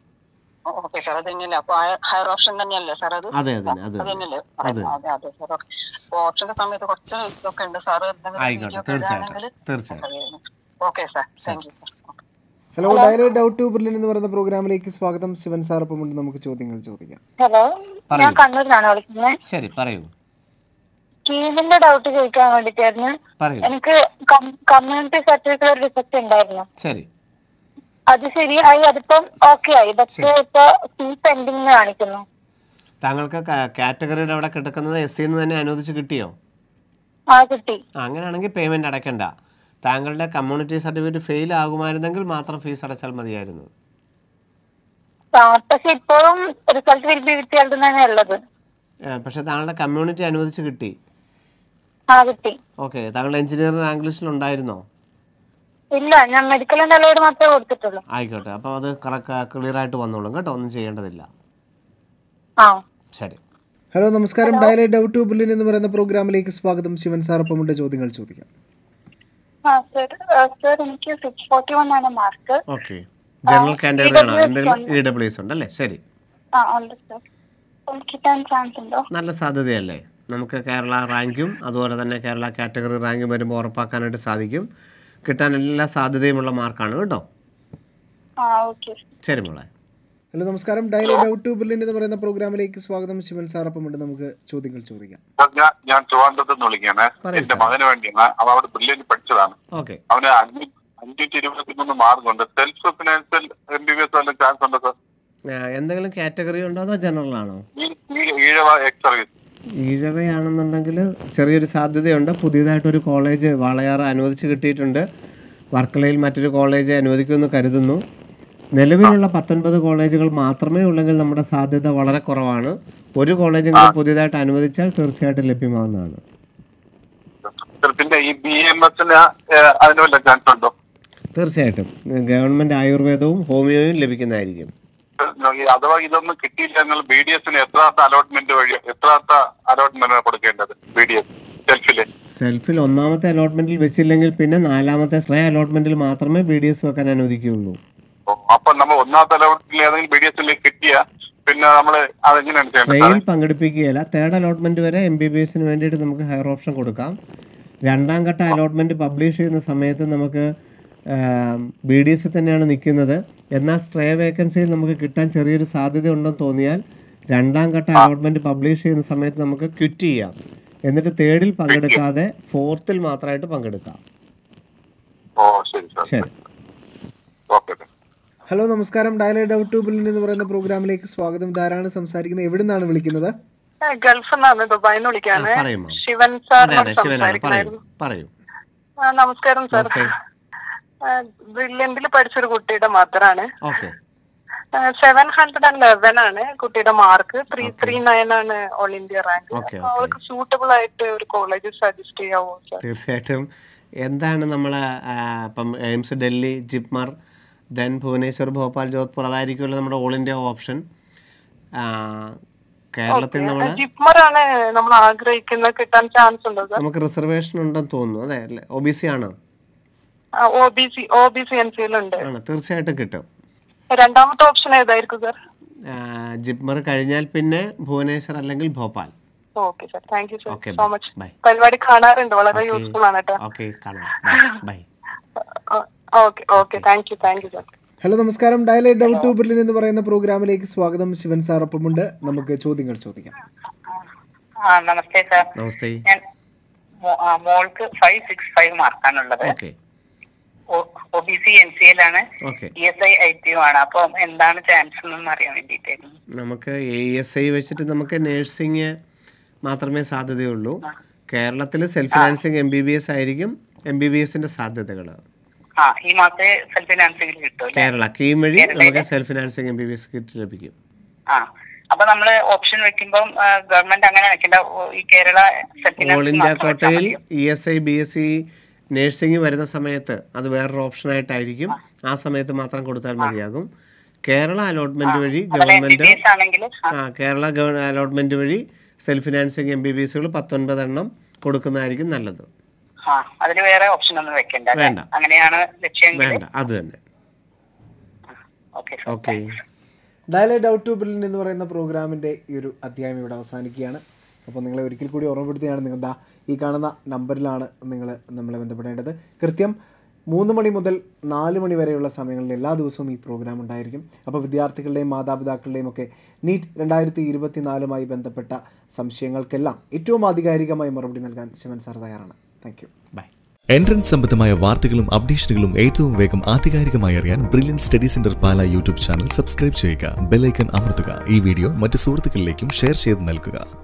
Hello, dial a doubt to Brilliant എന്ന് പറയുന്ന പ്രോഗ്രാമിലേക്ക് സ്വാഗതം. ശിവൻ സാർ ഒപ്പമുണ്ട്. നമുക്ക് ചോദ്യങ്ങൾ ചോദിക്കാം. ഹലോ, ഞാൻ കണ്ണൂരിലാണ് വിളിക്കുന്നത്. ശരി, പറയൂ. സ്കീമിന്റെ ഡൗട്ട് ചോദിക്കാൻ വേണ്ടിട്ടായിരുന്നു. എനിക്ക് കമ്മ്യൂണിറ്റി സർട്ടിഫിക്കറ്റ് ഡിഫക്റ്റ് ഉണ്ടായിരുന്നു. ശരി. അത് ശരിയായി, അതിപ്പം ഓക്കെ ആയി. പക്ഷേ ഇപ്പൊ ഫീ പെൻഡിങ് കാണിക്കുന്നു. താങ്കൾക്ക് കാറ്റഗറിയുടെ അവിടെ കിടക്കുന്നത് SC തന്നെ അനുവദിച്ച് കിട്ടിയോ? കിട്ടി. അങ്ങനെയാണെങ്കിൽ പേയ്മെന്റ് അടയ്ക്കണ്ട. താങ്കളുടെ കമ്മ്യൂണിറ്റി സർട്ടിഫിക്കറ്റ് ഫെയിൽ ആകുമായിരുന്നെങ്കിൽ മാത്രം ഫീസ് അടച്ചാൽ മതിയായിരുന്നു. പക്ഷെ ഇപ്പോഴും റിസൾട്ട് ഉള്ളത്. പക്ഷെ താങ്കളുടെ കമ്മ്യൂണിറ്റി അനുവദിച്ച് കിട്ടി. കിട്ടി. ഓക്കെ. താങ്കളുടെ എഞ്ചിനീയറിംഗ് റാങ്ക് ലിസ്റ്റിൽ ഉണ്ടായിരുന്നോ? ഇല്ല, ഞാൻ മെഡിക്കൽ ആൻഡ് അലൈഡ് മാത്രമേ കൊടുത്തിട്ടുള്ളൂ. ആയിക്കോട്ടെ. അപ്പോൾ അത് ക്ലിയർ ആയിട്ട് വന്നോളും കേട്ടോ, ഒന്നും ചെയ്യേണ്ടതില്ല. ശരി. ഹലോ, നമസ്കാരം. ഡയലേ ഡൗട്ട് ടു ബ്രില്യൻ്റ് എന്ന് പറയുന്ന പ്രോഗ്രാമിലേക്ക് സ്വാഗതം. ശിവൻ സാർ ഒപ്പമുണ്ട്. ചോദ്യങ്ങൾ ചോദിക്കാം. എനിക്ക് 641 ആണ് മാർക്ക്. ഓക്കെ. ജനറൽ കാൻഡിഡേറ്റ് ആണോ? എന്തെങ്കിലും EWS ഉണ്ടല്ലേ? ശരി. കിട്ടാൻ ചാൻസ് ഉണ്ടോ? നല്ല സാധ്യതയല്ലേ? നമുക്ക് കേരള റാങ്കും അതുപോലെ തന്നെ കേരള കാറ്റഗറി റാങ്കും വരുമ്പോൾ ഉറപ്പാക്കാനായിട്ട് സാധിക്കും. കിട്ടാൻ എല്ലാ സാധ്യതയുമുള്ള മാർക്കാണ് കേട്ടോ. ശരി മോളെ. ഹലോ നമസ്കാരം. ഡയലി ഡൗട്ട് ടു ബ്രില്യന്റ് എന്ന് പറയുന്ന പ്രോഗ്രാമിലേക്ക് സ്വാഗതം. ശിവൻ സാർ അപ്പം ഉണ്ട്. നമുക്ക് ചോദ്യങ്ങൾ ചോദിക്കാം. ഞാൻ ട്രിവാൻഡ്രത്ത് നിന്ന് വിളിക്കുകയാണ്. എന്റെ മകന് വേണ്ടിയാണ്. അവൻ അവിടെ ബ്രില്യന്റ് പഠിച്ചതാണ്. അവന് 523 മാർക്കുണ്ട്. സെൽഫ് ഫിനാൻഷ്യൽ MBBS വല്ല ചാൻസ് ഉണ്ടോ സാർ? എന്തെങ്കിലും കാറ്റഗറി ഉണ്ടോ അതോ ജനറൽ ആണോ? Ezhava ex service. ഈഴവയാണെന്നുണ്ടെങ്കിൽ ചെറിയൊരു സാധ്യതയുണ്ട്. പുതിയതായിട്ടൊരു കോളേജ് വാളയാറ് അനുവദിച്ച് കിട്ടിയിട്ടുണ്ട്. വർക്കലയിൽ മറ്റൊരു കോളേജ് അനുവദിക്കുമെന്ന് കരുതുന്നു. നിലവിലുള്ള 19 കോളേജുകൾ മാത്രമേ ഉള്ളെങ്കിൽ നമ്മുടെ സാധ്യത വളരെ കുറവാണ്. ഒരു കോളേജെങ്കിലും പുതിയതായിട്ട് അനുവദിച്ചാൽ തീർച്ചയായിട്ടും ലഭ്യമാകുന്നതാണ്. പിന്നെ ഈ BMSന് അതിന് വല്ല ചാൻസ് ഉണ്ടോ? തീർച്ചയായിട്ടും ഗവൺമെന്റ് ആയുർവേദവും ഹോമിയോയും ലഭിക്കുന്നതായിരിക്കും. അഥവാ ഇതൊന്നും കിട്ടിയില്ലെങ്കിൽ BDSന് എത്രാമത്തെ അലോട്ട്മെന്റ് കൊടുക്കേണ്ടത്? BDS സെൽഫിൽ ഒന്നാമത്തെ അലോട്ട്മെന്റിൽ വെച്ചില്ലെങ്കിൽ പിന്നെ 4ാമത്തെ സ്ട്രേ അലോട്ട്മെന്റിൽ മാത്രമേ BDS വെക്കാൻ അനുവദിക്കുകയുള്ളൂ. അപ്പൊ നമ്മൾ ഒന്നാമത്തെ അലോട്ട്മെന്റിൽ ഏതെങ്കിലും BDSലേക്ക് കിട്ടിയ പിന്നെ നമ്മൾ അതെങ്ങനെയാണ് സ്ട്രേയിൽ പങ്കെടുപ്പിക്കുകയല്ല. 3rd അലോട്ട്മെന്റ് വരെ MBBSന് വേണ്ടിയിട്ട് നമുക്ക് ഹയർ ഓപ്ഷൻ കൊടുക്കാം. 2ാം ഘട്ട അലോട്ട്മെന്റ് പബ്ലിഷ് ചെയ്യുന്ന സമയത്ത് നമുക്ക് BDS തന്നെയാണ് നിൽക്കുന്നത്. എന്നാൽ സ്ട്രേ വേക്കൻസിയിൽ നമുക്ക് കിട്ടാൻ ചെറിയൊരു സാധ്യത ഉണ്ടെന്ന് തോന്നിയാൽ 2ാം ഘട്ട അലോട്ട്മെന്റ് പബ്ലിഷ് ചെയ്യുന്ന സമയത്ത് നമുക്ക് ക്വിറ്റ് ചെയ്യാം. എന്നിട്ട് 3rd പങ്കെടുക്കാതെ 4th മാത്രമായിട്ട് പങ്കെടുക്കാം. ശരി. ഹലോ നമസ്കാരം. ഡയലി ഡൗട്ട് ടു ബ്രില്യന്റ് എന്ന് പറയുന്ന പ്രോഗ്രാമിലേക്ക് സ്വാഗതം. ധാരാളം സംസാരിക്കുന്നത്. എവിടെ നിന്നാണ് വിളിക്കുന്നത്? ഗൾഫിൽ നിന്നാണ്, ദുബായിൽ നിന്ന് വിളിക്കാണ്. ശിവൻ സാർ സംസാരിക്കണായിരുന്നു. നമസ്കാരം സാർ. ബ്രില്യന്റിൽ പഠിച്ചൊരു കുട്ടിയുടെ മദറാണ്. 711 ആണ് കുട്ടിയുടെ മാർക്ക്. 339 ആണ് ഓൾ ഇന്ത്യ റാങ്ക്. അവൾക്ക് സൂട്ടബിൾ ആയിട്ട് ഒരു കോളേജ് സജസ്റ്റ് ചെയ്യാവോ സാർ? തീർച്ചയായിട്ടും. എന്താണ് നമ്മൾ ഇപ്പം AIIMS, Delhi, JIPMER, then Bhubaneswar, Bhopal, Jodhpur അതായിരിക്കുമല്ലോ നമ്മുടെ ഓൾ ഇന്ത്യ ഓപ്ഷൻ. കേരളത്തിൽ ജിപ്മർ ആണ് നമ്മൾ ആഗ്രഹിക്കുന്നത്. കിട്ടാൻ ചാൻസ് ഉണ്ടോ സാർ? നമുക്ക് റിസർവേഷൻ ഉണ്ടെന്ന് തോന്നുന്നു. അതെ അല്ലേ? OBC ആണോ? OBC NCL-ഉണ്ട്. തീർച്ചയായിട്ടും കിട്ടും. 2ാമത്തെ ഓപ്ഷൻ ഏതായിരിക്കും സാർ? ജിപ്മർ കഴിഞ്ഞാൽ പിന്നെ ഭുവനേശ്വർ അല്ലെങ്കിൽ Bhopal. Okay sir. Thank you so much. പരിപാടി കാണാറുണ്ട്. വളരെ യൂസ്ഫുൾ ആണ് കേട്ടോ. Okay thank you sir. Hello നമസ്കാരം. ഡയലി ഡൗട്ട് ടു ബ്രില്യന്റ് എന്ന് പറയുന്ന പ്രോഗ്രാമിലേക്ക് സ്വാഗതം. ശിവൻ സാർ ഒപ്പമുണ്ട്. നമുക്ക് ചോദ്യങ്ങൾ ചോദിക്കാം. നമസ്തേ സാർ. നമസ്തേ. മോൾക്ക് 565 മാർക്കാണുള്ളത്. OBC NCL ആണ്. ESI ITU ആണ്. അപ്പൊ എന്താണ് ചാൻസ് എന്ന് അറിയാൻ വേണ്ടിയിട്ടായിരുന്നു. നമുക്ക് ESI വെച്ചിട്ട് നമുക്ക് നഴ്സിംഗ് മാത്രമേ സാധ്യതയുള്ളൂ. കേരളത്തിൽ സെൽഫ് ഫിനാൻസിങ് MBBS ആയിരിക്കും MBBSന്റെ സാധ്യതകൾ. ഈ മാസത്തെ സെൽഫ് ഫിനാൻസിംഗ് കിട്ടും. കേരള കീം വഴി നമുക്ക് സെൽഫ് ഫിനാൻസിങ് MBBS കിറ്റ് ലഭിക്കും. അപ്പൊ നമ്മള് ഓപ്ഷൻ വെക്കുമ്പോൾ ഗവൺമെന്റ് അങ്ങനെ വെക്കണ്ട. ഈ കേരള ഓൾ ഇന്ത്യ കോട്ടയിൽ ESI BSc നഴ്സിംഗ് വരുന്ന സമയത്ത് അത് വേറൊരു ഓപ്ഷൻ ആയിട്ടായിരിക്കും. ആ സമയത്ത് മാത്രം കൊടുത്താൽ മതിയാകും. കേരള അലോട്ട്മെന്റ് വഴി ഗവൺമെന്റ് കേരള അലോട്ട്മെന്റ് വഴി സെൽഫ് ഫിനാൻസിങ് MBBSകൾ 19 എണ്ണം കൊടുക്കുന്നതായിരിക്കും നല്ലത്. വേറെ ഓപ്ഷൻ ഒന്നും വെക്കണ്ട. വേണ്ട. അങ്ങനെയാണ് ലക്ഷ്യം. വേണ്ട, അത് തന്നെ. Okay. Dial a doubt to Brilliant എന്ന് പറയുന്ന പ്രോഗ്രാമിൻ്റെ ഈ ഒരു അധ്യായം ഇവിടെ അവസാനിക്കുകയാണ്. അപ്പോൾ നിങ്ങളെ ഒരിക്കൽ കൂടി ഓർമ്മപ്പെടുത്തുകയാണ്. നിങ്ങളുടെ ഈ കാണുന്ന നമ്പറിലാണ് നമ്മളെ ബന്ധപ്പെടേണ്ടത്. കൃത്യം 3 മണി മുതൽ 4 മണി വരെയുള്ള സമയങ്ങളിൽ എല്ലാ ദിവസവും ഈ പ്രോഗ്രാം ഉണ്ടായിരിക്കും. അപ്പോൾ വിദ്യാർത്ഥികളുടെയും മാതാപിതാക്കളുടെയും ഒക്കെ നീറ്റ് 2024 ബന്ധപ്പെട്ട സംശയങ്ങൾക്കെല്ലാം ഏറ്റവും ആധികാരികമായി മറുപടി നൽകാൻ ശിവൻ സാർ തയ്യാറാണ്. Thank you. ബൈ. എൻട്രൻസ് സംബന്ധമായ വാർത്തകളും അപ്ഡേഷനുകളും ഏറ്റവും വേഗം ആധികാരികമായി അറിയാൻ Brilliant study centre Pala YouTube channel subscribe ചെയ്യുക. ബെൽ ഐക്കൺ അമർത്തുക. ഈ വീഡിയോ മറ്റ് സുഹൃത്തുക്കളിലേക്കും ഷെയർ ചെയ്ത് നൽകുക.